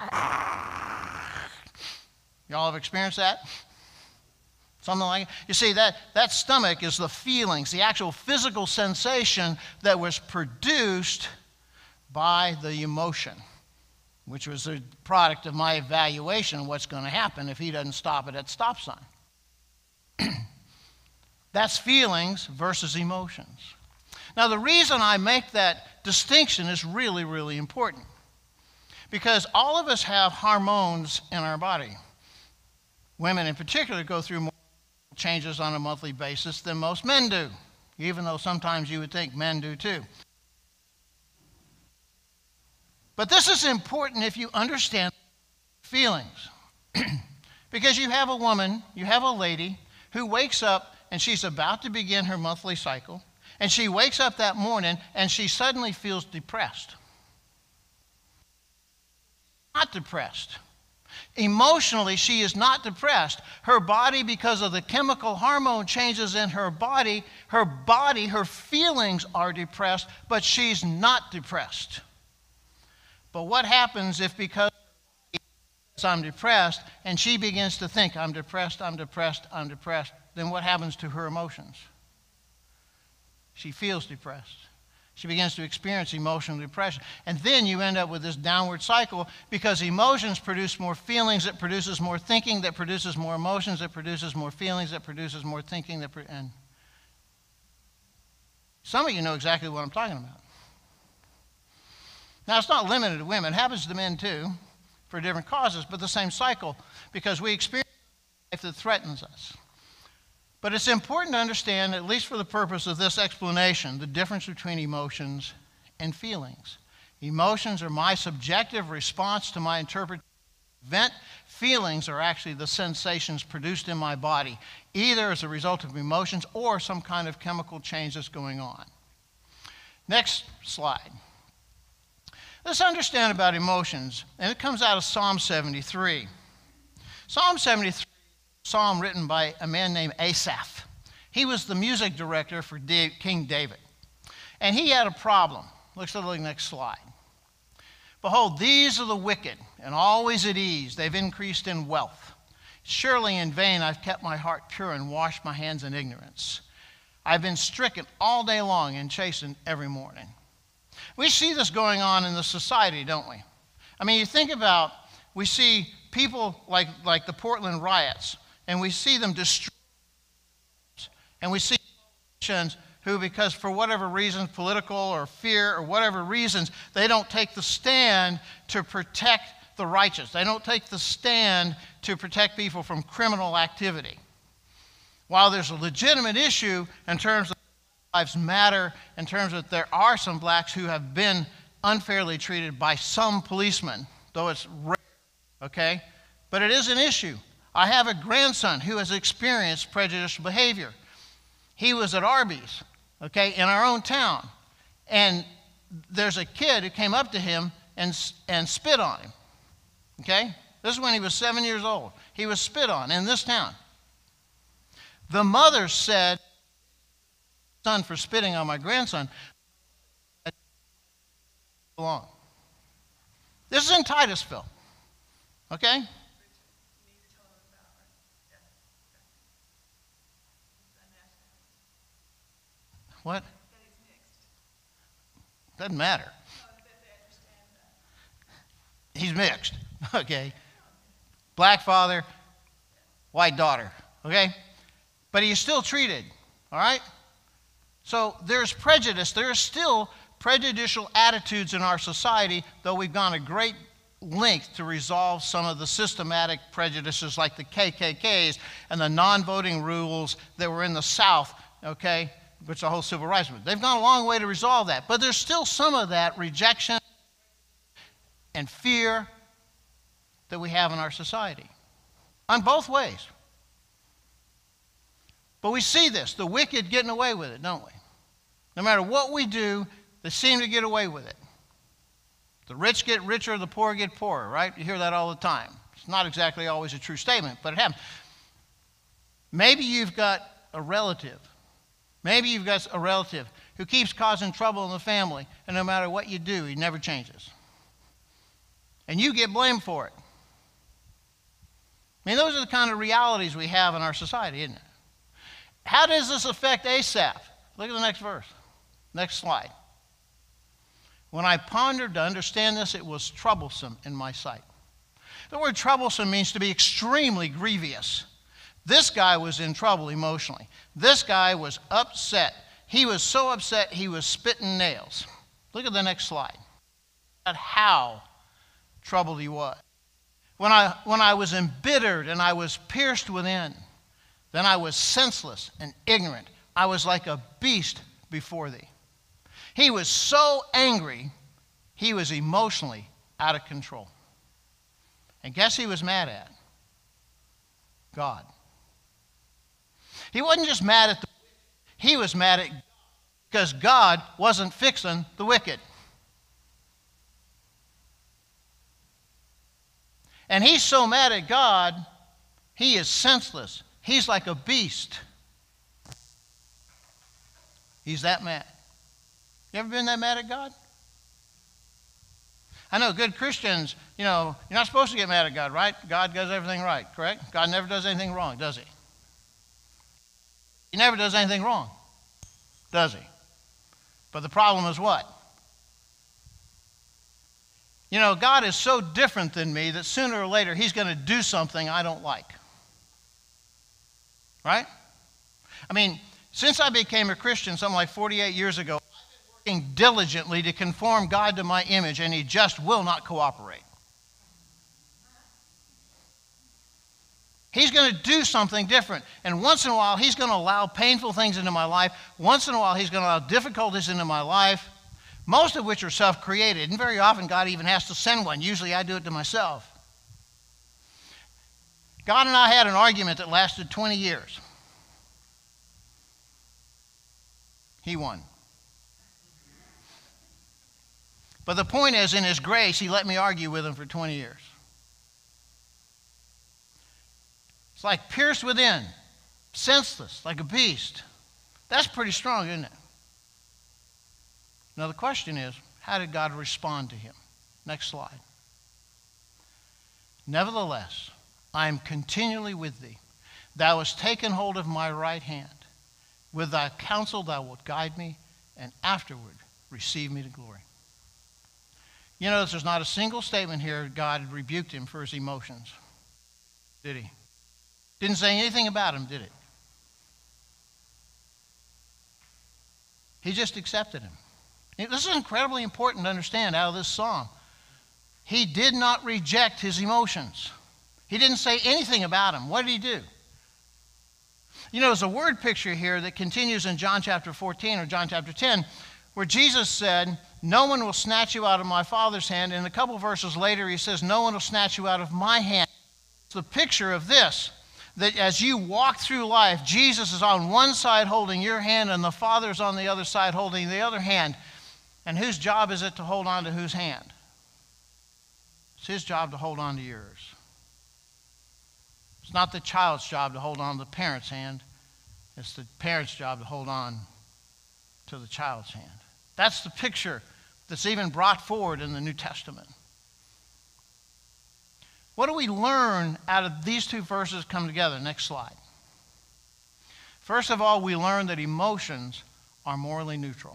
Y'all have experienced that? Something like it? You see, that, that stomach is the feelings, the actual physical sensation that was produced by the emotion, which was the product of my evaluation of what's going to happen if he doesn't stop at that stop sign. That's feelings versus emotions. Now, the reason I make that distinction is really, really important. Because all of us have hormones in our body. Women in particular go through more changes on a monthly basis than most men do, even though sometimes you would think men do too. But this is important if you understand feelings. Because you have a woman, you have a lady who wakes up and she's about to begin her monthly cycle, and she wakes up that morning and she suddenly feels depressed. Not depressed. Emotionally, she is not depressed. Her body, because of the chemical hormone changes in her body, her body, her feelings are depressed, but she's not depressed. But what happens if because I'm depressed and she begins to think, I'm depressed, I'm depressed, I'm depressed, then what happens to her emotions? She feels depressed. She begins to experience emotional depression. And then you end up with this downward cycle because emotions produce more feelings, that produces more thinking, that produces more emotions, that produces more feelings, that produces more thinking. That pro- and some of you know exactly what I'm talking about. Now, it's not limited to women. It happens to men too, for different causes, but the same cycle, because we experience life that threatens us. But it's important to understand, at least for the purpose of this explanation, the difference between emotions and feelings. Emotions are my subjective response to my interpretation of the event. Feelings are actually the sensations produced in my body, either as a result of emotions or some kind of chemical change that's going on. Next slide. Let's understand about emotions, and it comes out of Psalm seventy-three. Psalm seventy-three. Psalm written by a man named Asaph. He was the music director for King David. And he had a problem. Let's look at the next slide. Behold, these are the wicked, and always at ease. They've increased in wealth. Surely in vain I've kept my heart pure and washed my hands in ignorance. I've been stricken all day long and chastened every morning. We see this going on in the society, don't we? I mean, you think about, we see people like, like the Portland riots, and we see them destroy, and we see politicians who, because for whatever reasons, political or fear or whatever reasons, they don't take the stand to protect the righteous. They don't take the stand to protect people from criminal activity. While there's a legitimate issue in terms of lives matter, in terms of there are some blacks who have been unfairly treated by some policemen, though it's rare, okay? But it is an issue. I have a grandson who has experienced prejudicial behavior. He was at Arby's, okay, in our own town. And there's a kid who came up to him and, and spit on him, okay? This is when he was seven years old. He was spit on in this town. The mother said, son for spitting on my grandson, belong. This is in Titusville, okay? What? Doesn't matter. He's mixed, okay? Black father, white daughter, okay? But he's still treated, all right? So there's prejudice. There's still prejudicial attitudes in our society, though we've gone a great length to resolve some of the systematic prejudices like the K K Ks and the non-voting rules that were in the South, okay, which the whole civil rights movement. They've gone a long way to resolve that. But there's still some of that rejection and fear that we have in our society. On both ways. But we see this, the wicked getting away with it, don't we? No matter what we do, they seem to get away with it. The rich get richer, the poor get poorer, right? You hear that all the time. It's not exactly always a true statement, but it happens. Maybe you've got a relative. Maybe you've got a relative who keeps causing trouble in the family, and no matter what you do, he never changes. And you get blamed for it. I mean, those are the kind of realities we have in our society, isn't it? How does this affect Asaph? Look at the next verse. Next slide. When I pondered to understand this, it was troublesome in my sight. The word troublesome means to be extremely grievous. This guy was in trouble emotionally. This guy was upset. He was so upset he was spitting nails. Look at the next slide. At how troubled he was. When I, when I was embittered and I was pierced within, then I was senseless and ignorant. I was like a beast before thee. He was so angry, he was emotionally out of control. And guess who he was mad at? God. He wasn't just mad at the wicked. He was mad at God because God wasn't fixing the wicked. And he's so mad at God, he is senseless. He's like a beast. He's that mad. You ever been that mad at God? I know good Christians, you know, you're not supposed to get mad at God, right? God does everything right, correct? God never does anything wrong, does he? He never does anything wrong, does he? But the problem is what? You know, God is so different than me that sooner or later he's going to do something I don't like. Right? I mean, since I became a Christian something like forty-eight years ago, I've been working diligently to conform God to my image, and he just will not cooperate. He's going to do something different. And once in a while, he's going to allow painful things into my life. Once in a while, he's going to allow difficulties into my life, most of which are self-created. And very often, God even has to send one. Usually, I do it to myself. God and I had an argument that lasted twenty years. He won. But the point is, in his grace, he let me argue with him for twenty years. It's like pierced within, senseless, like a beast. That's pretty strong, isn't it? Now the question is, how did God respond to him? Next slide. Nevertheless, I am continually with thee. Thou hast taken hold of my right hand. With thy counsel thou wilt guide me, and afterward receive me to glory. You notice there's not a single statement here God rebuked him for his emotions. Did he? Didn't say anything about him, did it? He just accepted him. This is incredibly important to understand out of this psalm. He did not reject his emotions. He didn't say anything about him. What did he do? You know, there's a word picture here that continues in John chapter fourteen or John chapter ten, where Jesus said, no one will snatch you out of my Father's hand. And a couple verses later, he says, no one will snatch you out of my hand. It's the picture of this, that as you walk through life, Jesus is on one side holding your hand, and the Father's on the other side holding the other hand. And whose job is it to hold on to whose hand? It's his job to hold on to yours. It's not the child's job to hold on to the parent's hand. It's the parent's job to hold on to the child's hand. That's the picture that's even brought forward in the New Testament. What do we learn out of these two verses come together? Next slide. First of all, we learn that emotions are morally neutral.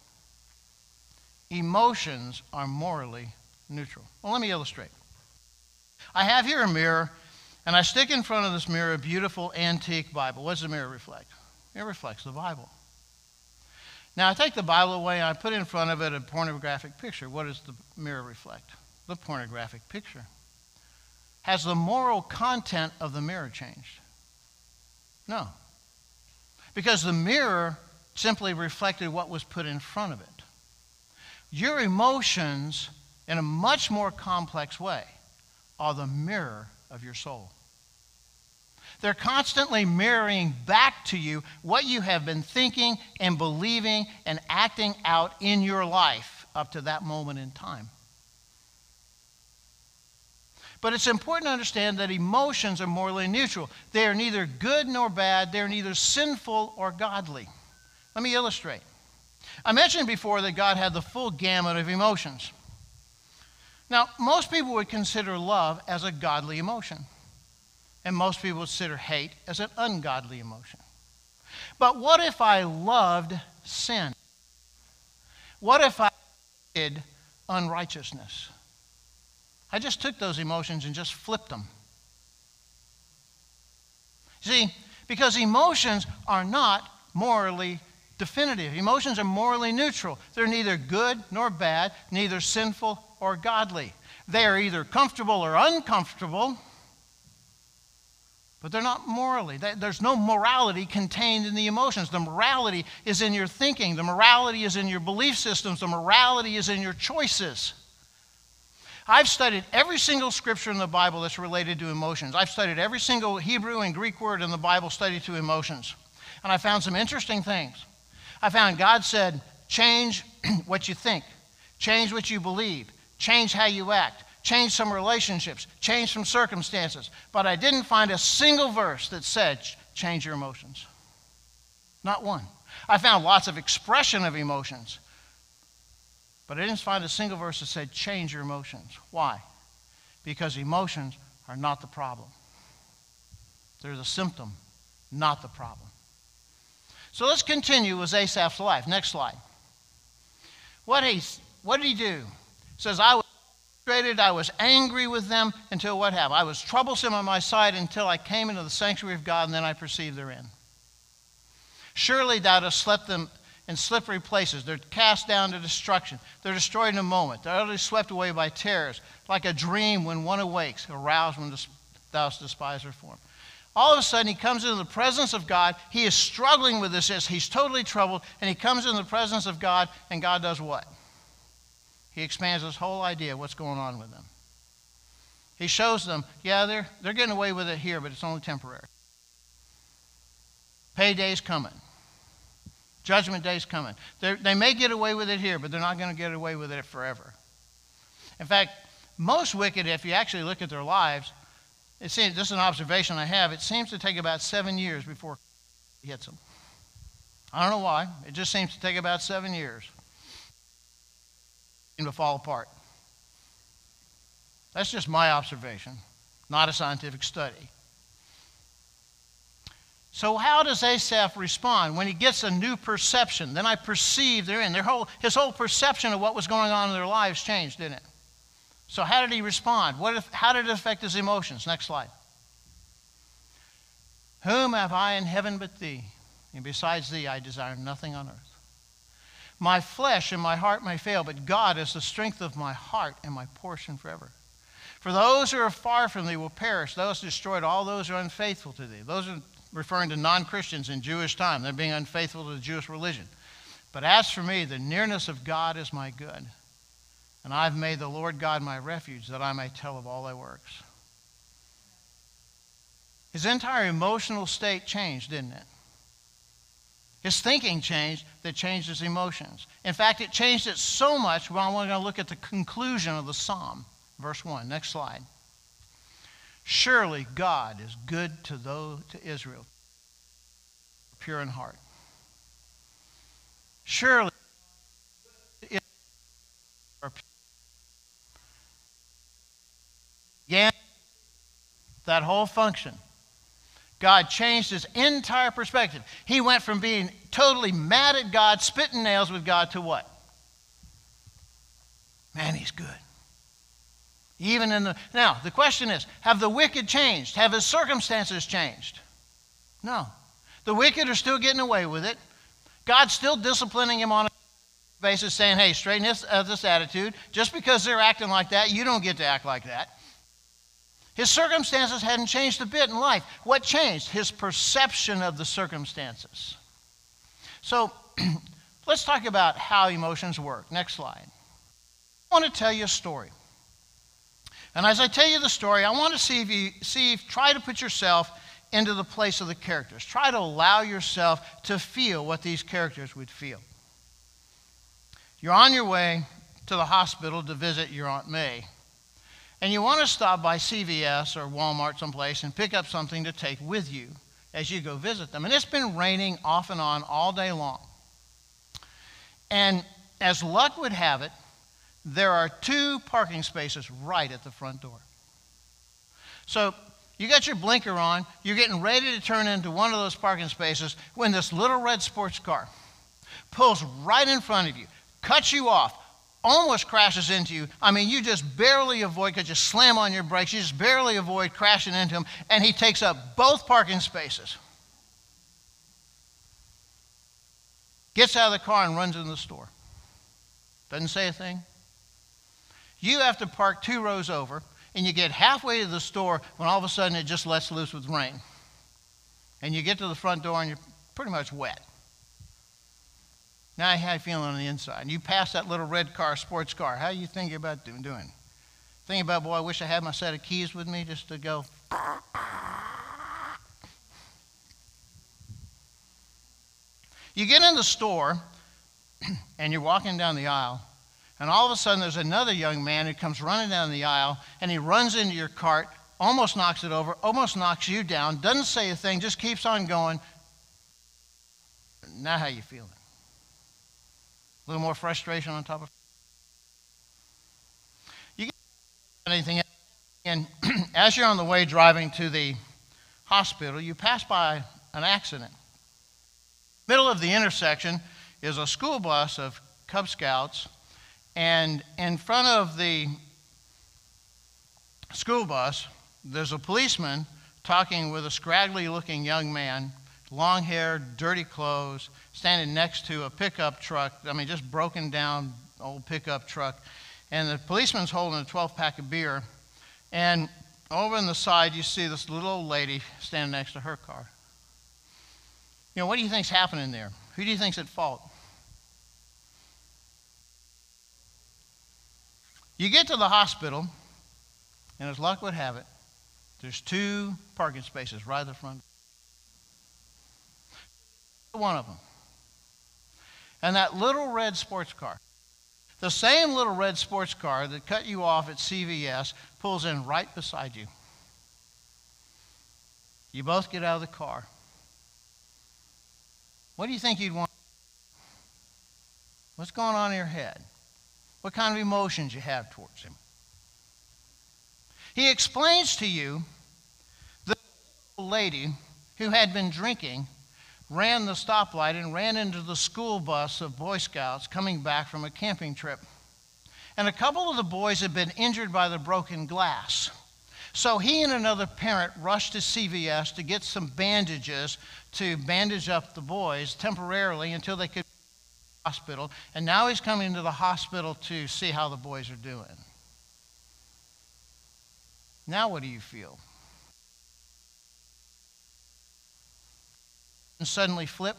Emotions are morally neutral. Well, let me illustrate. I have here a mirror, and I stick in front of this mirror a beautiful antique Bible. What does the mirror reflect? It reflects the Bible. Now, I take the Bible away and I put in front of it a pornographic picture. What does the mirror reflect? The pornographic picture. Has the moral content of the mirror changed? No. Because the mirror simply reflected what was put in front of it. Your emotions, in a much more complex way, are the mirror of your soul. They're constantly mirroring back to you what you have been thinking and believing and acting out in your life up to that moment in time. But it's important to understand that emotions are morally neutral. They are neither good nor bad. They're neither sinful or godly. Let me illustrate. I mentioned before that God had the full gamut of emotions. Now, most people would consider love as a godly emotion, and most people would consider hate as an ungodly emotion. But what if I loved sin? What if I hated unrighteousness? I just took those emotions and just flipped them. See, because emotions are not morally definitive. Emotions are morally neutral. They're neither good nor bad, neither sinful or godly. They are either comfortable or uncomfortable, but they're not morally. There's no morality contained in the emotions. The morality is in your thinking. The morality is in your belief systems. The morality is in your choices. I've studied every single scripture in the Bible that's related to emotions. I've studied every single Hebrew and Greek word in the Bible studied to emotions. And I found some interesting things. I found God said, change what you think, change what you believe, change how you act, change some relationships, change some circumstances. But I didn't find a single verse that said, change your emotions. Not one. I found lots of expression of emotions. But I didn't find a single verse that said, change your emotions. Why? Because emotions are not the problem. They're the symptom, not the problem. So let's continue with Asaph's life. Next slide. What, he, what did he do? It says, I was frustrated, I was angry with them until what happened? I was troublesome on my side until I came into the sanctuary of God, and then I perceived their end. Surely thou dost slept them in slippery places. They're cast down to destruction. They're destroyed in a moment. They're utterly swept away by terrors, like a dream when one awakes, aroused when thou despise her form. All of a sudden, he comes into the presence of God. He is struggling with this. He's totally troubled, and he comes into the presence of God, and God does what? He expands his whole idea of what's going on with them. He shows them, yeah, they're, they're getting away with it here, but it's only temporary. Payday's coming. Judgment day's coming. They're, they may get away with it here, but they're not going to get away with it forever. In fact, most wicked, if you actually look at their lives, it seems, this is an observation I have, it seems to take about seven years before it hits them. I don't know why. It just seems to take about seven years to fall apart. That's just my observation, not a scientific study. So how does Asaph respond when he gets a new perception? Then I perceive they're in. Their whole, his whole perception of what was going on in their lives changed, didn't it? So how did he respond? What if, how did it affect his emotions? Next slide. Whom have I in heaven but thee? And besides thee I desire nothing on earth. My flesh and my heart may fail, but God is the strength of my heart and my portion forever. For those who are far from thee will perish. Those destroyed, all those who are unfaithful to thee. Those are referring to non-Christians in Jewish time. They're being unfaithful to the Jewish religion. But as for me, the nearness of God is my good. And I've made the Lord God my refuge, that I may tell of all thy works. His entire emotional state changed, didn't it? His thinking changed, that changed his emotions. In fact, it changed it so much, well, I want to look at the conclusion of the psalm. Verse one, next slide. Surely God is good to those to Israel, pure in heart. Surely again, that whole function. God changed his entire perspective. He went from being totally mad at God, spitting nails with God, to what? Man, he's good. Even in the now, the question is, have the wicked changed? Have his circumstances changed? No. The wicked are still getting away with it. God's still disciplining him on a basis, saying, hey, straighten this, uh, this attitude. Just because they're acting like that, you don't get to act like that. His circumstances hadn't changed a bit in life. What changed? His perception of the circumstances. So let's talk about how emotions work. Next slide. I want to tell you a story. And as I tell you the story, I want to see if you see, if, try to put yourself into the place of the characters. Try to allow yourself to feel what these characters would feel. You're on your way to the hospital to visit your Aunt May, and you want to stop by C V S or Walmart someplace and pick up something to take with you as you go visit them. And it's been raining off and on all day long. And as luck would have it, there are two parking spaces right at the front door. So you got your blinker on, you're getting ready to turn into one of those parking spaces when this little red sports car pulls right in front of you, cuts you off, almost crashes into you. I mean, you just barely avoid, because you slam on your brakes, you just barely avoid crashing into him, and he takes up both parking spaces. Gets out of the car and runs into the store. Doesn't say a thing. You have to park two rows over, and you get halfway to the store when all of a sudden it just lets loose with rain. And you get to the front door and you're pretty much wet. Now how you feeling on the inside? And you pass that little red car, sports car. How are you thinking about doing? doing? Thinking about, boy, I wish I had my set of keys with me just to go. You get in the store and you're walking down the aisle, and all of a sudden there's another young man who comes running down the aisle, and he runs into your cart, almost knocks it over, almost knocks you down, doesn't say a thing, just keeps on going. Now how you feeling? A little more frustration on top of you get anything else, and as you're on the way driving to the hospital, you pass by an accident. Middle of the intersection is a school bus of Cub Scouts, and in front of the school bus, there's a policeman talking with a scraggly-looking young man, long hair, dirty clothes, standing next to a pickup truck, I mean, just broken down old pickup truck. And the policeman's holding a twelve-pack of beer, and over on the side, you see this little old lady standing next to her car. You know, what do you think's happening there? Who do you think's at fault? You get to the hospital, and as luck would have it, there's two parking spaces right at the front. One of them. And that little red sports car, the same little red sports car that cut you off at C V S, pulls in right beside you. You both get out of the car. What do you think you'd want? What's going on in your head? What kind of emotions you have towards him? He explains to you the lady who had been drinking ran the stoplight and ran into the school bus of Boy Scouts coming back from a camping trip. And a couple of the boys had been injured by the broken glass. So he and another parent rushed to C V S to get some bandages to bandage up the boys temporarily until they could go to the hospital. And now he's coming to the hospital to see how the boys are doing. Now what do you feel? And suddenly flip.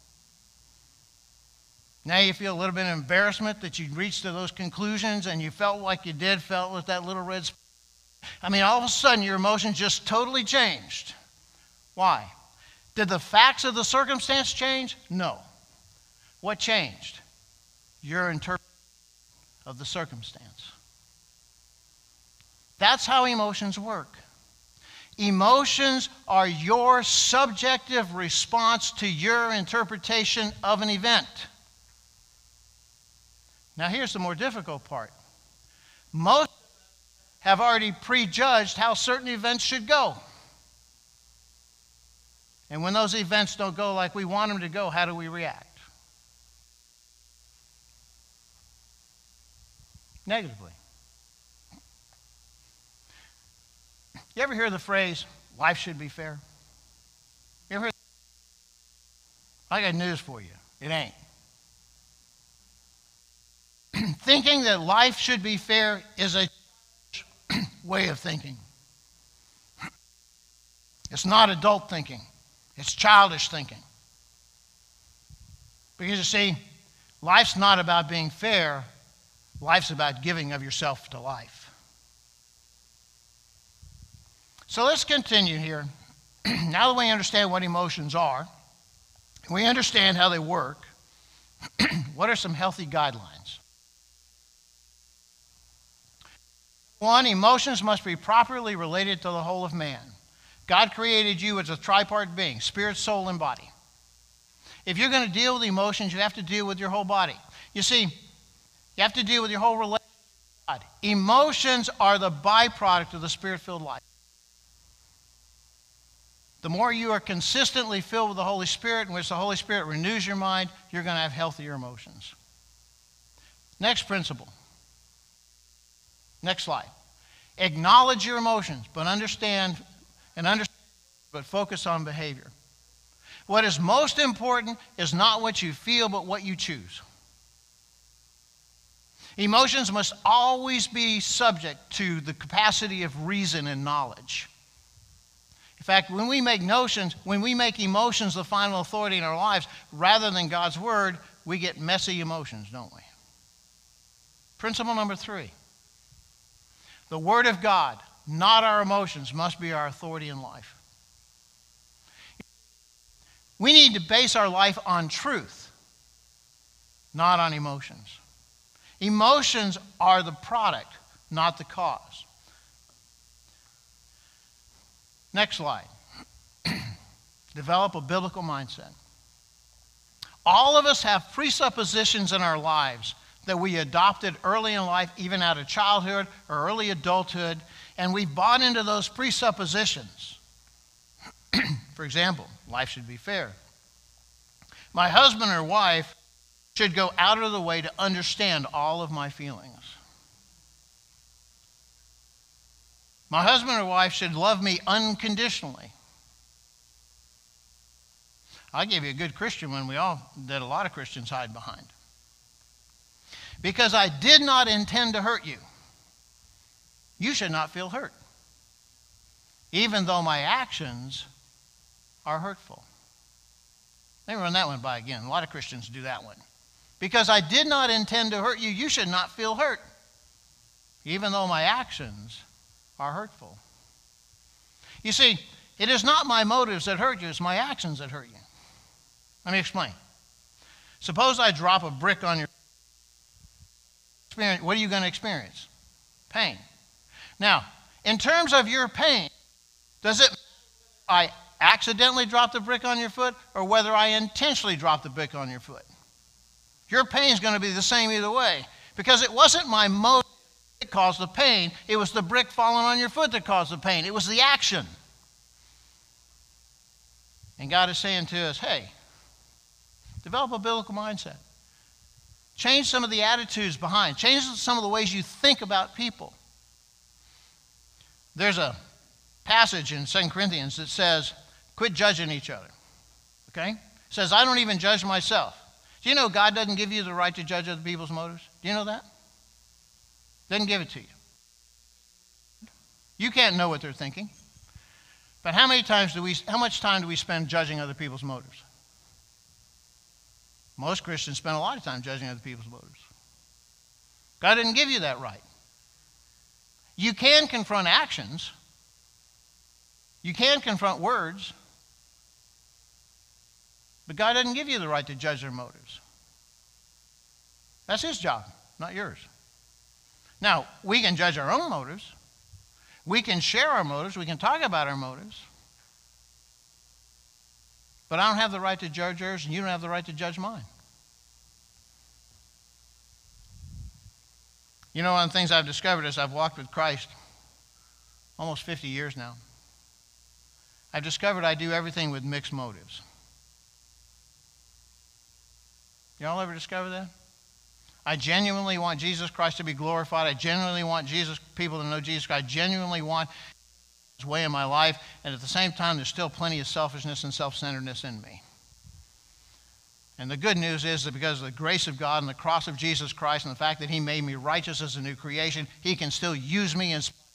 Now you feel a little bit of embarrassment that you reached to those conclusions, and you felt like you did, felt with that little red. I mean, all of a sudden your emotions just totally changed. Why? Did the facts of the circumstance change? No. What changed? Your interpretation of the circumstance. That's how emotions work. Emotions are your subjective response to your interpretation of an event. Now here's the more difficult part. Most have already prejudged how certain events should go. And when those events don't go like we want them to go, how do we react? Negatively. You ever hear the phrase, life should be fair? You ever hear? I got news for you. It ain't. Thinking that life should be fair is a way of thinking. It's not adult thinking. It's childish thinking. Because you see, life's not about being fair. Life's about giving of yourself to life. So let's continue here. now that we understand what emotions are, we understand how they work, what are some healthy guidelines? One, emotions must be properly related to the whole of man. God created you as a tripart being, spirit, soul, and body. If you're going to deal with emotions, you have to deal with your whole body. You see, you have to deal with your whole relationship with God. Emotions are the byproduct of the spirit-filled life. The more you are consistently filled with the Holy Spirit, in which the Holy Spirit renews your mind, you're going to have healthier emotions. Next principle. Next slide. Acknowledge your emotions, but understand and understand, but focus on behavior. What is most important is not what you feel, but what you choose. Emotions must always be subject to the capacity of reason and knowledge. In fact, when we make notions, when we make emotions the final authority in our lives, rather than God's word, we get messy emotions, don't we? Principle number three. The word of God, not our emotions, must be our authority in life. We need to base our life on truth, not on emotions. Emotions are the product, not the cause. Next slide. Develop a biblical mindset. All of us have presuppositions in our lives that we adopted early in life, even out of childhood or early adulthood, and we've bought into those presuppositions. For example, life should be fair. My husband or wife should go out of the way to understand all of my feelings. My husband or wife should love me unconditionally. I'll give you a good Christian one we all, that a lot of Christians hide behind. Because I did not intend to hurt you, you should not feel hurt, even though my actions are hurtful. Let me run that one by again. A lot of Christians do that one. Because I did not intend to hurt you, you should not feel hurt, even though my actions are hurtful. You see, it is not my motives that hurt you, it's my actions that hurt you. Let me explain. Suppose I drop a brick on your experience. What are you going to experience? Pain. Now, in terms of your pain, does it I accidentally dropped the brick on your foot or whether I intentionally dropped the brick on your foot? Your pain is going to be the same either way, because it wasn't my motive that caused the pain. It was the brick falling on your foot that caused the pain. It was the action. And God is saying to us, hey, develop a biblical mindset. Change some of the attitudes behind. Change some of the ways you think about people. There's a passage in Second Corinthians that says, quit judging each other. Okay? It says, I don't even judge myself. Do you know God doesn't give you the right to judge other people's motives? Do you know that? Doesn't give it to you. You can't know what they're thinking. But how many times do we, how much time do we spend judging other people's motives? Most Christians spend a lot of time judging other people's motives. God didn't give you that right. You can confront actions. You can confront words. But God doesn't give you the right to judge their motives. That's his job, not yours. Now, we can judge our own motives. We can share our motives. We can talk about our motives. But I don't have the right to judge yours, and you don't have the right to judge mine. You know, one of the things I've discovered as I've walked with Christ almost fifty years now, I've discovered I do everything with mixed motives. Y'all ever discover that? I genuinely want Jesus Christ to be glorified. I genuinely want Jesus, people to know Jesus Christ. I genuinely want his way in my life. And at the same time, there's still plenty of selfishness and self-centeredness in me. And the good news is that because of the grace of God and the cross of Jesus Christ and the fact that he made me righteous as a new creation, he can still use me in spite.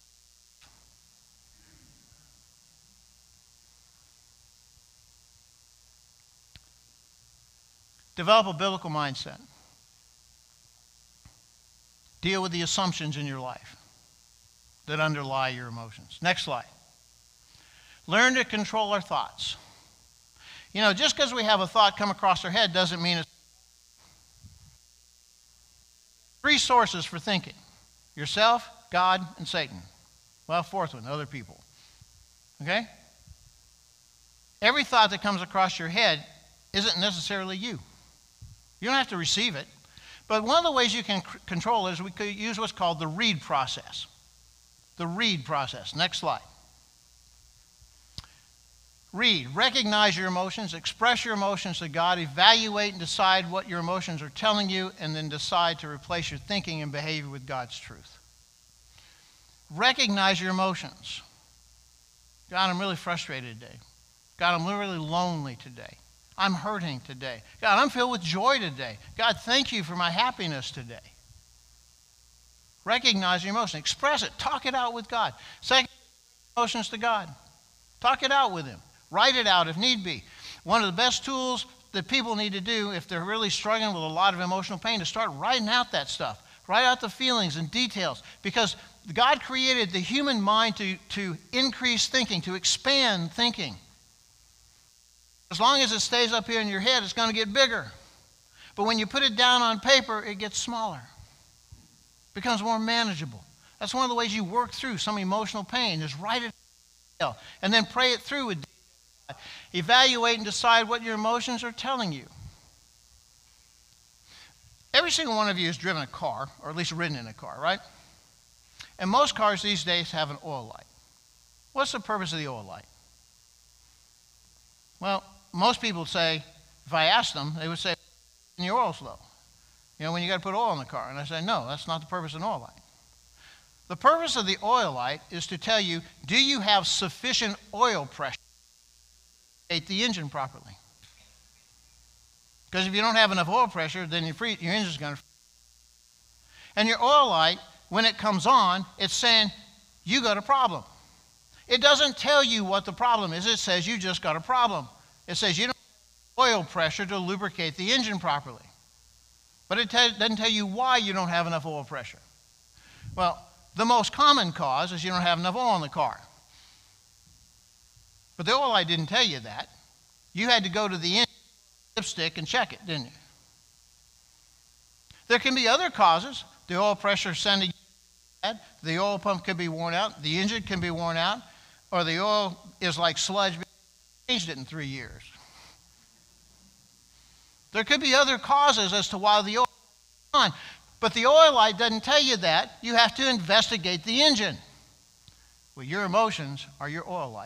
Develop a biblical mindset. Deal with the assumptions in your life that underlie your emotions. Next slide. Learn to control our thoughts. You know, just because we have a thought come across our head doesn't mean it's... Three sources for thinking: yourself, God, and Satan. Well, fourth one, other people. Okay? Every thought that comes across your head isn't necessarily you. You don't have to receive it. But one of the ways you can c- control it is we could use what's called the read process. The read process. Next slide. Read. Recognize your emotions. Express your emotions to God. Evaluate and decide what your emotions are telling you, and then decide to replace your thinking and behavior with God's truth. Recognize your emotions. God, I'm really frustrated today. God, I'm really lonely today. I'm hurting today. God, I'm filled with joy today. God, thank you for my happiness today. Recognize your emotion. Express it. Talk it out with God. Second, emotions to God. Talk it out with Him. Write it out if need be. One of the best tools that people need to do if they're really struggling with a lot of emotional pain is start writing out that stuff. Write out the feelings and details, because God created the human mind to, to increase thinking, to expand thinking. As long as it stays up here in your head, it's going to get bigger. But when you put it down on paper, it gets smaller. It becomes more manageable. That's one of the ways you work through some emotional pain, is write it down and then pray it through with God. Evaluate and decide what your emotions are telling you. Every single one of you has driven a car, or at least ridden in a car, right? And most cars these days have an oil light. What's the purpose of the oil light? Well, most people say, if I asked them, they would say, your oil's low. You know, when you got to put oil in the car. And I say, no, that's not the purpose of an oil light. The purpose of the oil light is to tell you, do you have sufficient oil pressure to operate the engine properly? Because if you don't have enough oil pressure, then your, free, your engine's going to... And your oil light, when it comes on, it's saying, you got a problem. It doesn't tell you what the problem is. It says you just got a problem. It says you don't have oil pressure to lubricate the engine properly. But it te- doesn't tell you why you don't have enough oil pressure. Well, the most common cause is you don't have enough oil in the car. But the oil light didn't tell you that. You had to go to the engine dipstick and check it, didn't you? There can be other causes. The oil pressure sending bad. The oil pump could be worn out. The engine can be worn out. Or the oil is like sludge. Changed it in three years. There could be other causes as to why the oil is on. But the oil light doesn't tell you that. You have to investigate the engine. Well, your emotions are your oil light.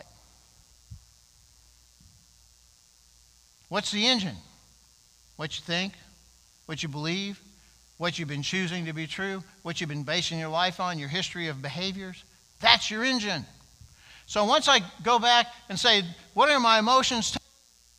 What's the engine? What you think, what you believe, what you've been choosing to be true, what you've been basing your life on, your history of behaviors. That's your engine. So once I go back and say, what are my emotions? T-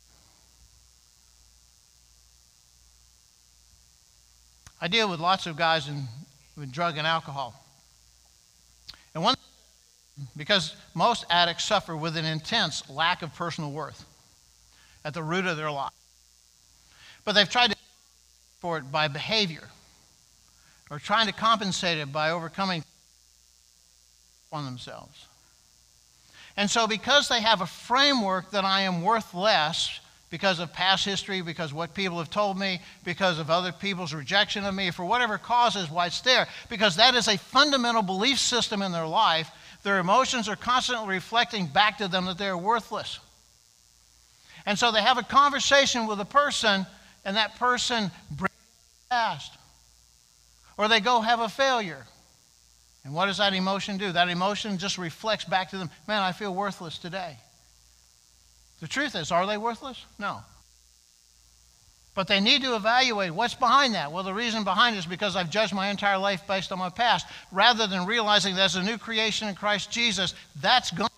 I deal with lots of guys in, with drug and alcohol. And one, because most addicts suffer with an intense lack of personal worth at the root of their life. But they've tried to for it by behavior, or trying to compensate it by overcoming on themselves. And so because they have a framework that I am worth less because of past history, because of what people have told me, because of other people's rejection of me, for whatever causes why it's there, because that is a fundamental belief system in their life, their emotions are constantly reflecting back to them that they're worthless. And so they have a conversation with a person, and that person brings it past. Or they go have a failure. And what does that emotion do? That emotion just reflects back to them, man, I feel worthless today. The truth is, are they worthless? No. But they need to evaluate what's behind that. Well, the reason behind it is because I've judged my entire life based on my past, rather than realizing that as a new creation in Christ Jesus, that's gone.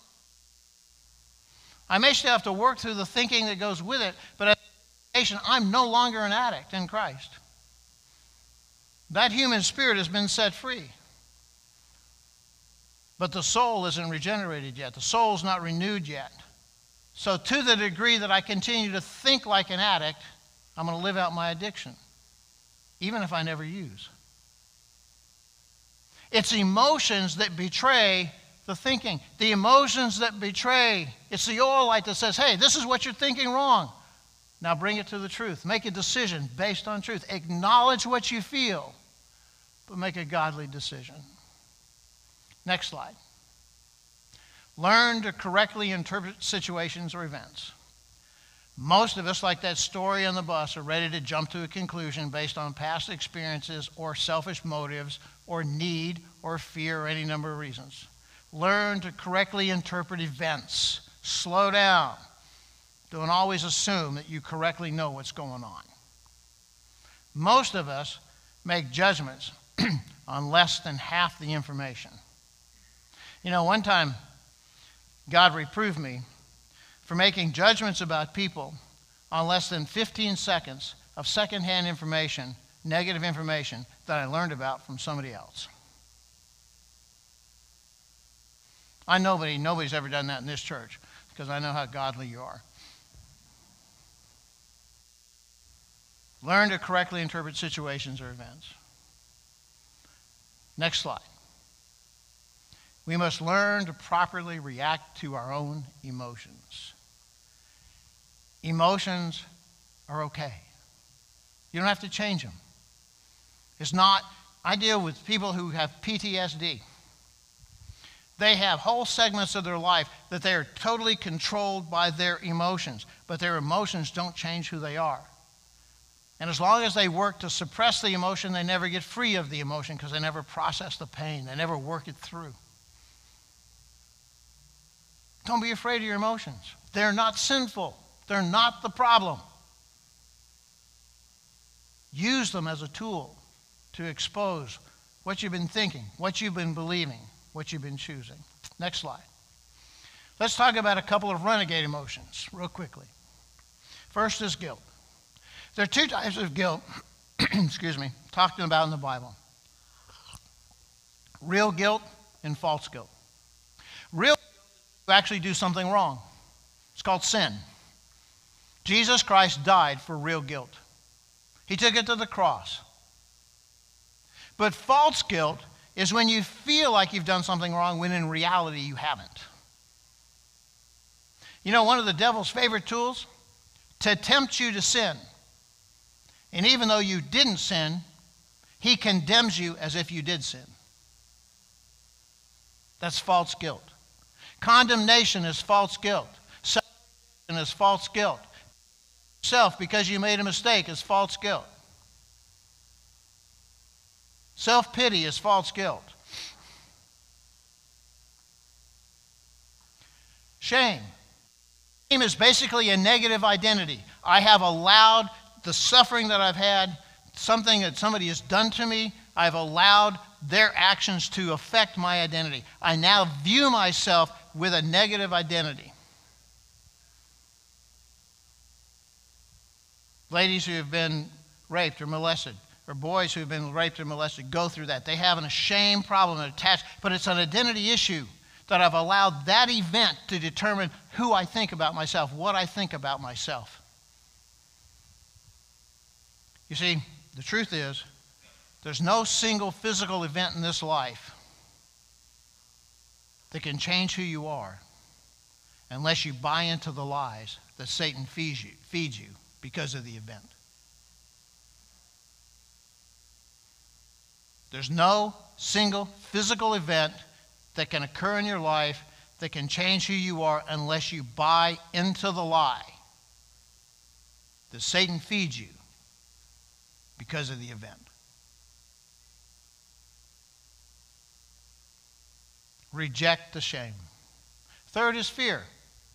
I may still have to work through the thinking that goes with it, but as a creation, I'm no longer an addict in Christ. That human spirit has been set free. But the soul isn't regenerated yet. The soul's not renewed yet. So to the degree that I continue to think like an addict, I'm going to live out my addiction, even if I never use. It's emotions that betray the thinking. The emotions that betray, it's the oil light that says, hey, this is what you're thinking wrong. Now bring it to the truth. Make a decision based on truth. Acknowledge what you feel, but make a godly decision. Next slide. Learn to correctly interpret situations or events. Most of us, like that story on the bus, are ready to jump to a conclusion based on past experiences or selfish motives or need or fear or any number of reasons. Learn to correctly interpret events. Slow down. Don't always assume that you correctly know what's going on. Most of us make judgments on less than half the information. You know, one time, God reproved me for making judgments about people on less than fifteen seconds of secondhand information, negative information that I learned about from somebody else. I know nobody, nobody's ever done that in this church because I know how godly you are. Learn to correctly interpret situations or events. Next slide. We must learn to properly react to our own emotions. Emotions are okay. You don't have to change them. It's not, I deal with people who have P T S D. They have whole segments of their life that they are totally controlled by their emotions, but their emotions don't change who they are. And as long as they work to suppress the emotion, they never get free of the emotion because they never process the pain. They never work it through. Don't be afraid of your emotions. They're not sinful. They're not the problem. Use them as a tool to expose what you've been thinking, what you've been believing, what you've been choosing. Next slide. Let's talk about a couple of renegade emotions real quickly. First is guilt. There are two types of guilt, excuse me, talked about in the Bible. Real guilt and false guilt. Real guilt is to actually do something wrong. It's called sin. Jesus Christ died for real guilt. He took it to the cross. But false guilt is when you feel like you've done something wrong when in reality you haven't. You know, one of the devil's favorite tools? To tempt you to sin. And even though you didn't sin, he condemns you as if you did sin. That's false guilt. Condemnation is false guilt. Self-condemnation is false guilt. Self, because you made a mistake, is false guilt. Self-pity is false guilt. Shame. Shame is basically a negative identity. I have allowed the suffering that I've had, something that somebody has done to me, I've allowed their actions to affect my identity. I now view myself with a negative identity. Ladies who have been raped or molested, or boys who have been raped or molested, go through that. They have a shame problem attached, but it's an identity issue that I've allowed that event to determine who I think about myself, what I think about myself. You see, the truth is, there's no single physical event in this life that can change who you are unless you buy into the lies that Satan feeds you, feeds you because of the event. There's no single physical event that can occur in your life that can change who you are unless you buy into the lie that Satan feeds you because of the event. Reject the shame. Third is fear.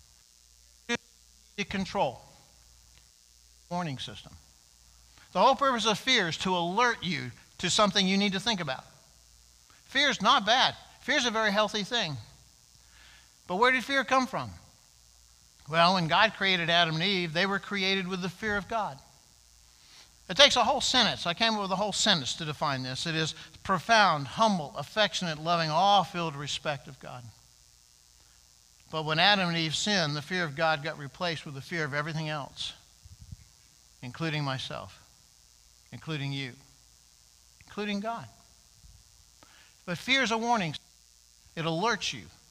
Control. Warning system. The whole purpose of fear is to alert you to something you need to think about. Fear is not bad. Fear is a very healthy thing. But where did fear come from? Well, when God created Adam and Eve, they were created with the fear of God. It takes a whole sentence. I came up with a whole sentence to define this. It is profound, humble, affectionate, loving, awe-filled respect of God. But when Adam and Eve sinned, the fear of God got replaced with the fear of everything else, including myself, including you, including God. But fear is a warning. It alerts you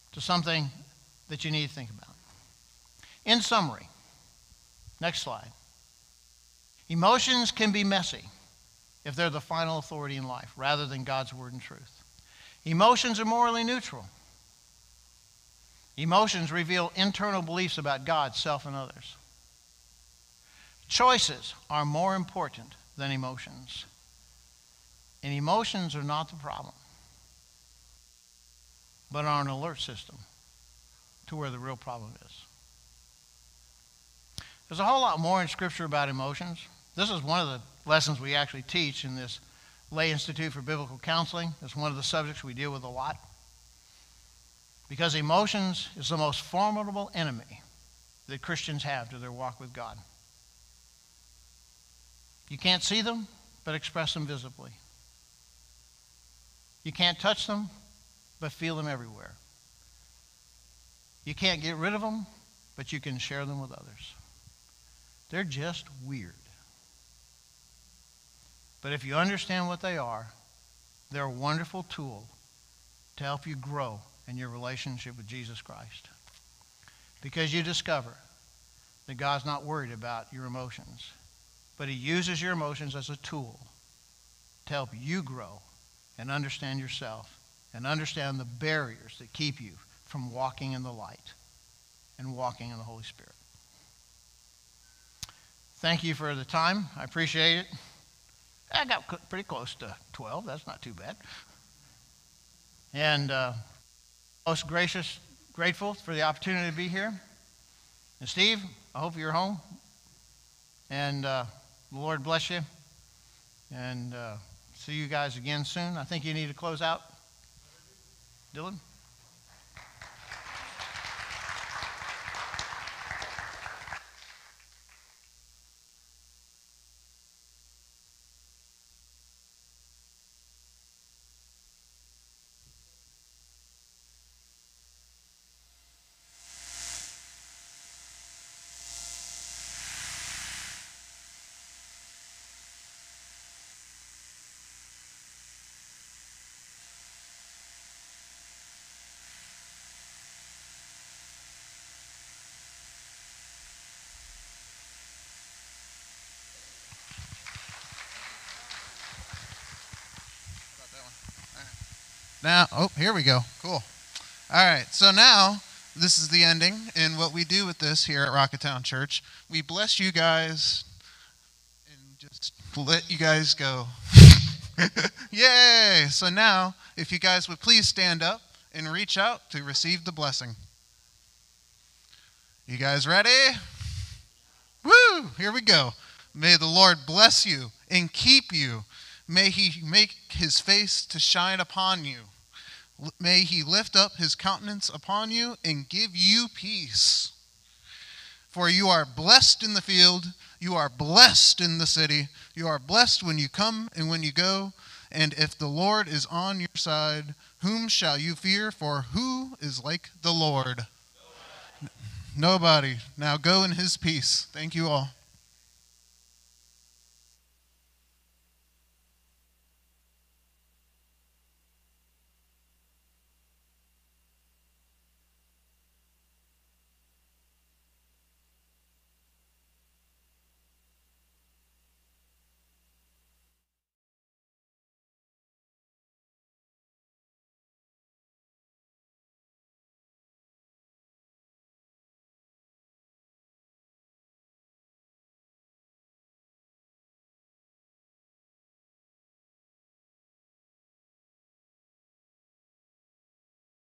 to something that you need to think about. In summary, next slide. Emotions can be messy if they're the final authority in life rather than God's word and truth. Emotions are morally neutral. Emotions reveal internal beliefs about God, self, and others. Choices are more important than emotions. And emotions are not the problem, but are an alert system to where the real problem is. There's a whole lot more in Scripture about emotions. This is one of the lessons we actually teach in this Lay Institute for Biblical Counseling. It's one of the subjects we deal with a lot. Because emotions is the most formidable enemy that Christians have to their walk with God. You can't see them, but express them visibly. You can't touch them, but feel them everywhere. You can't get rid of them, but you can share them with others. They're just weird. But if you understand what they are, they're a wonderful tool to help you grow in your relationship with Jesus Christ. Because you discover that God's not worried about your emotions, but he uses your emotions as a tool to help you grow and understand yourself and understand the barriers that keep you from walking in the light and walking in the Holy Spirit. Thank you for the time. I appreciate it. I got pretty close to twelve. That's not too bad. And uh, most gracious, grateful for the opportunity to be here. And Steve, I hope you're home. And uh, the Lord bless you. And uh, see you guys again soon. I think you need to close out. Dylan? Now, oh, here we go. Cool. All right, so now this is the ending. And what we do with this here at Rocketown Church, we bless you guys and just let you guys go. Yay! So now, if you guys would please stand up and reach out to receive the blessing. You guys ready? Woo! Here we go. May the Lord bless you and keep you. May he make his face to shine upon you. May he lift up his countenance upon you and give you peace. For you are blessed in the field, you are blessed in the city, you are blessed when you come and when you go. And if the Lord is on your side, whom shall you fear? For who is like the Lord? Nobody. Now go in his peace. Thank you all.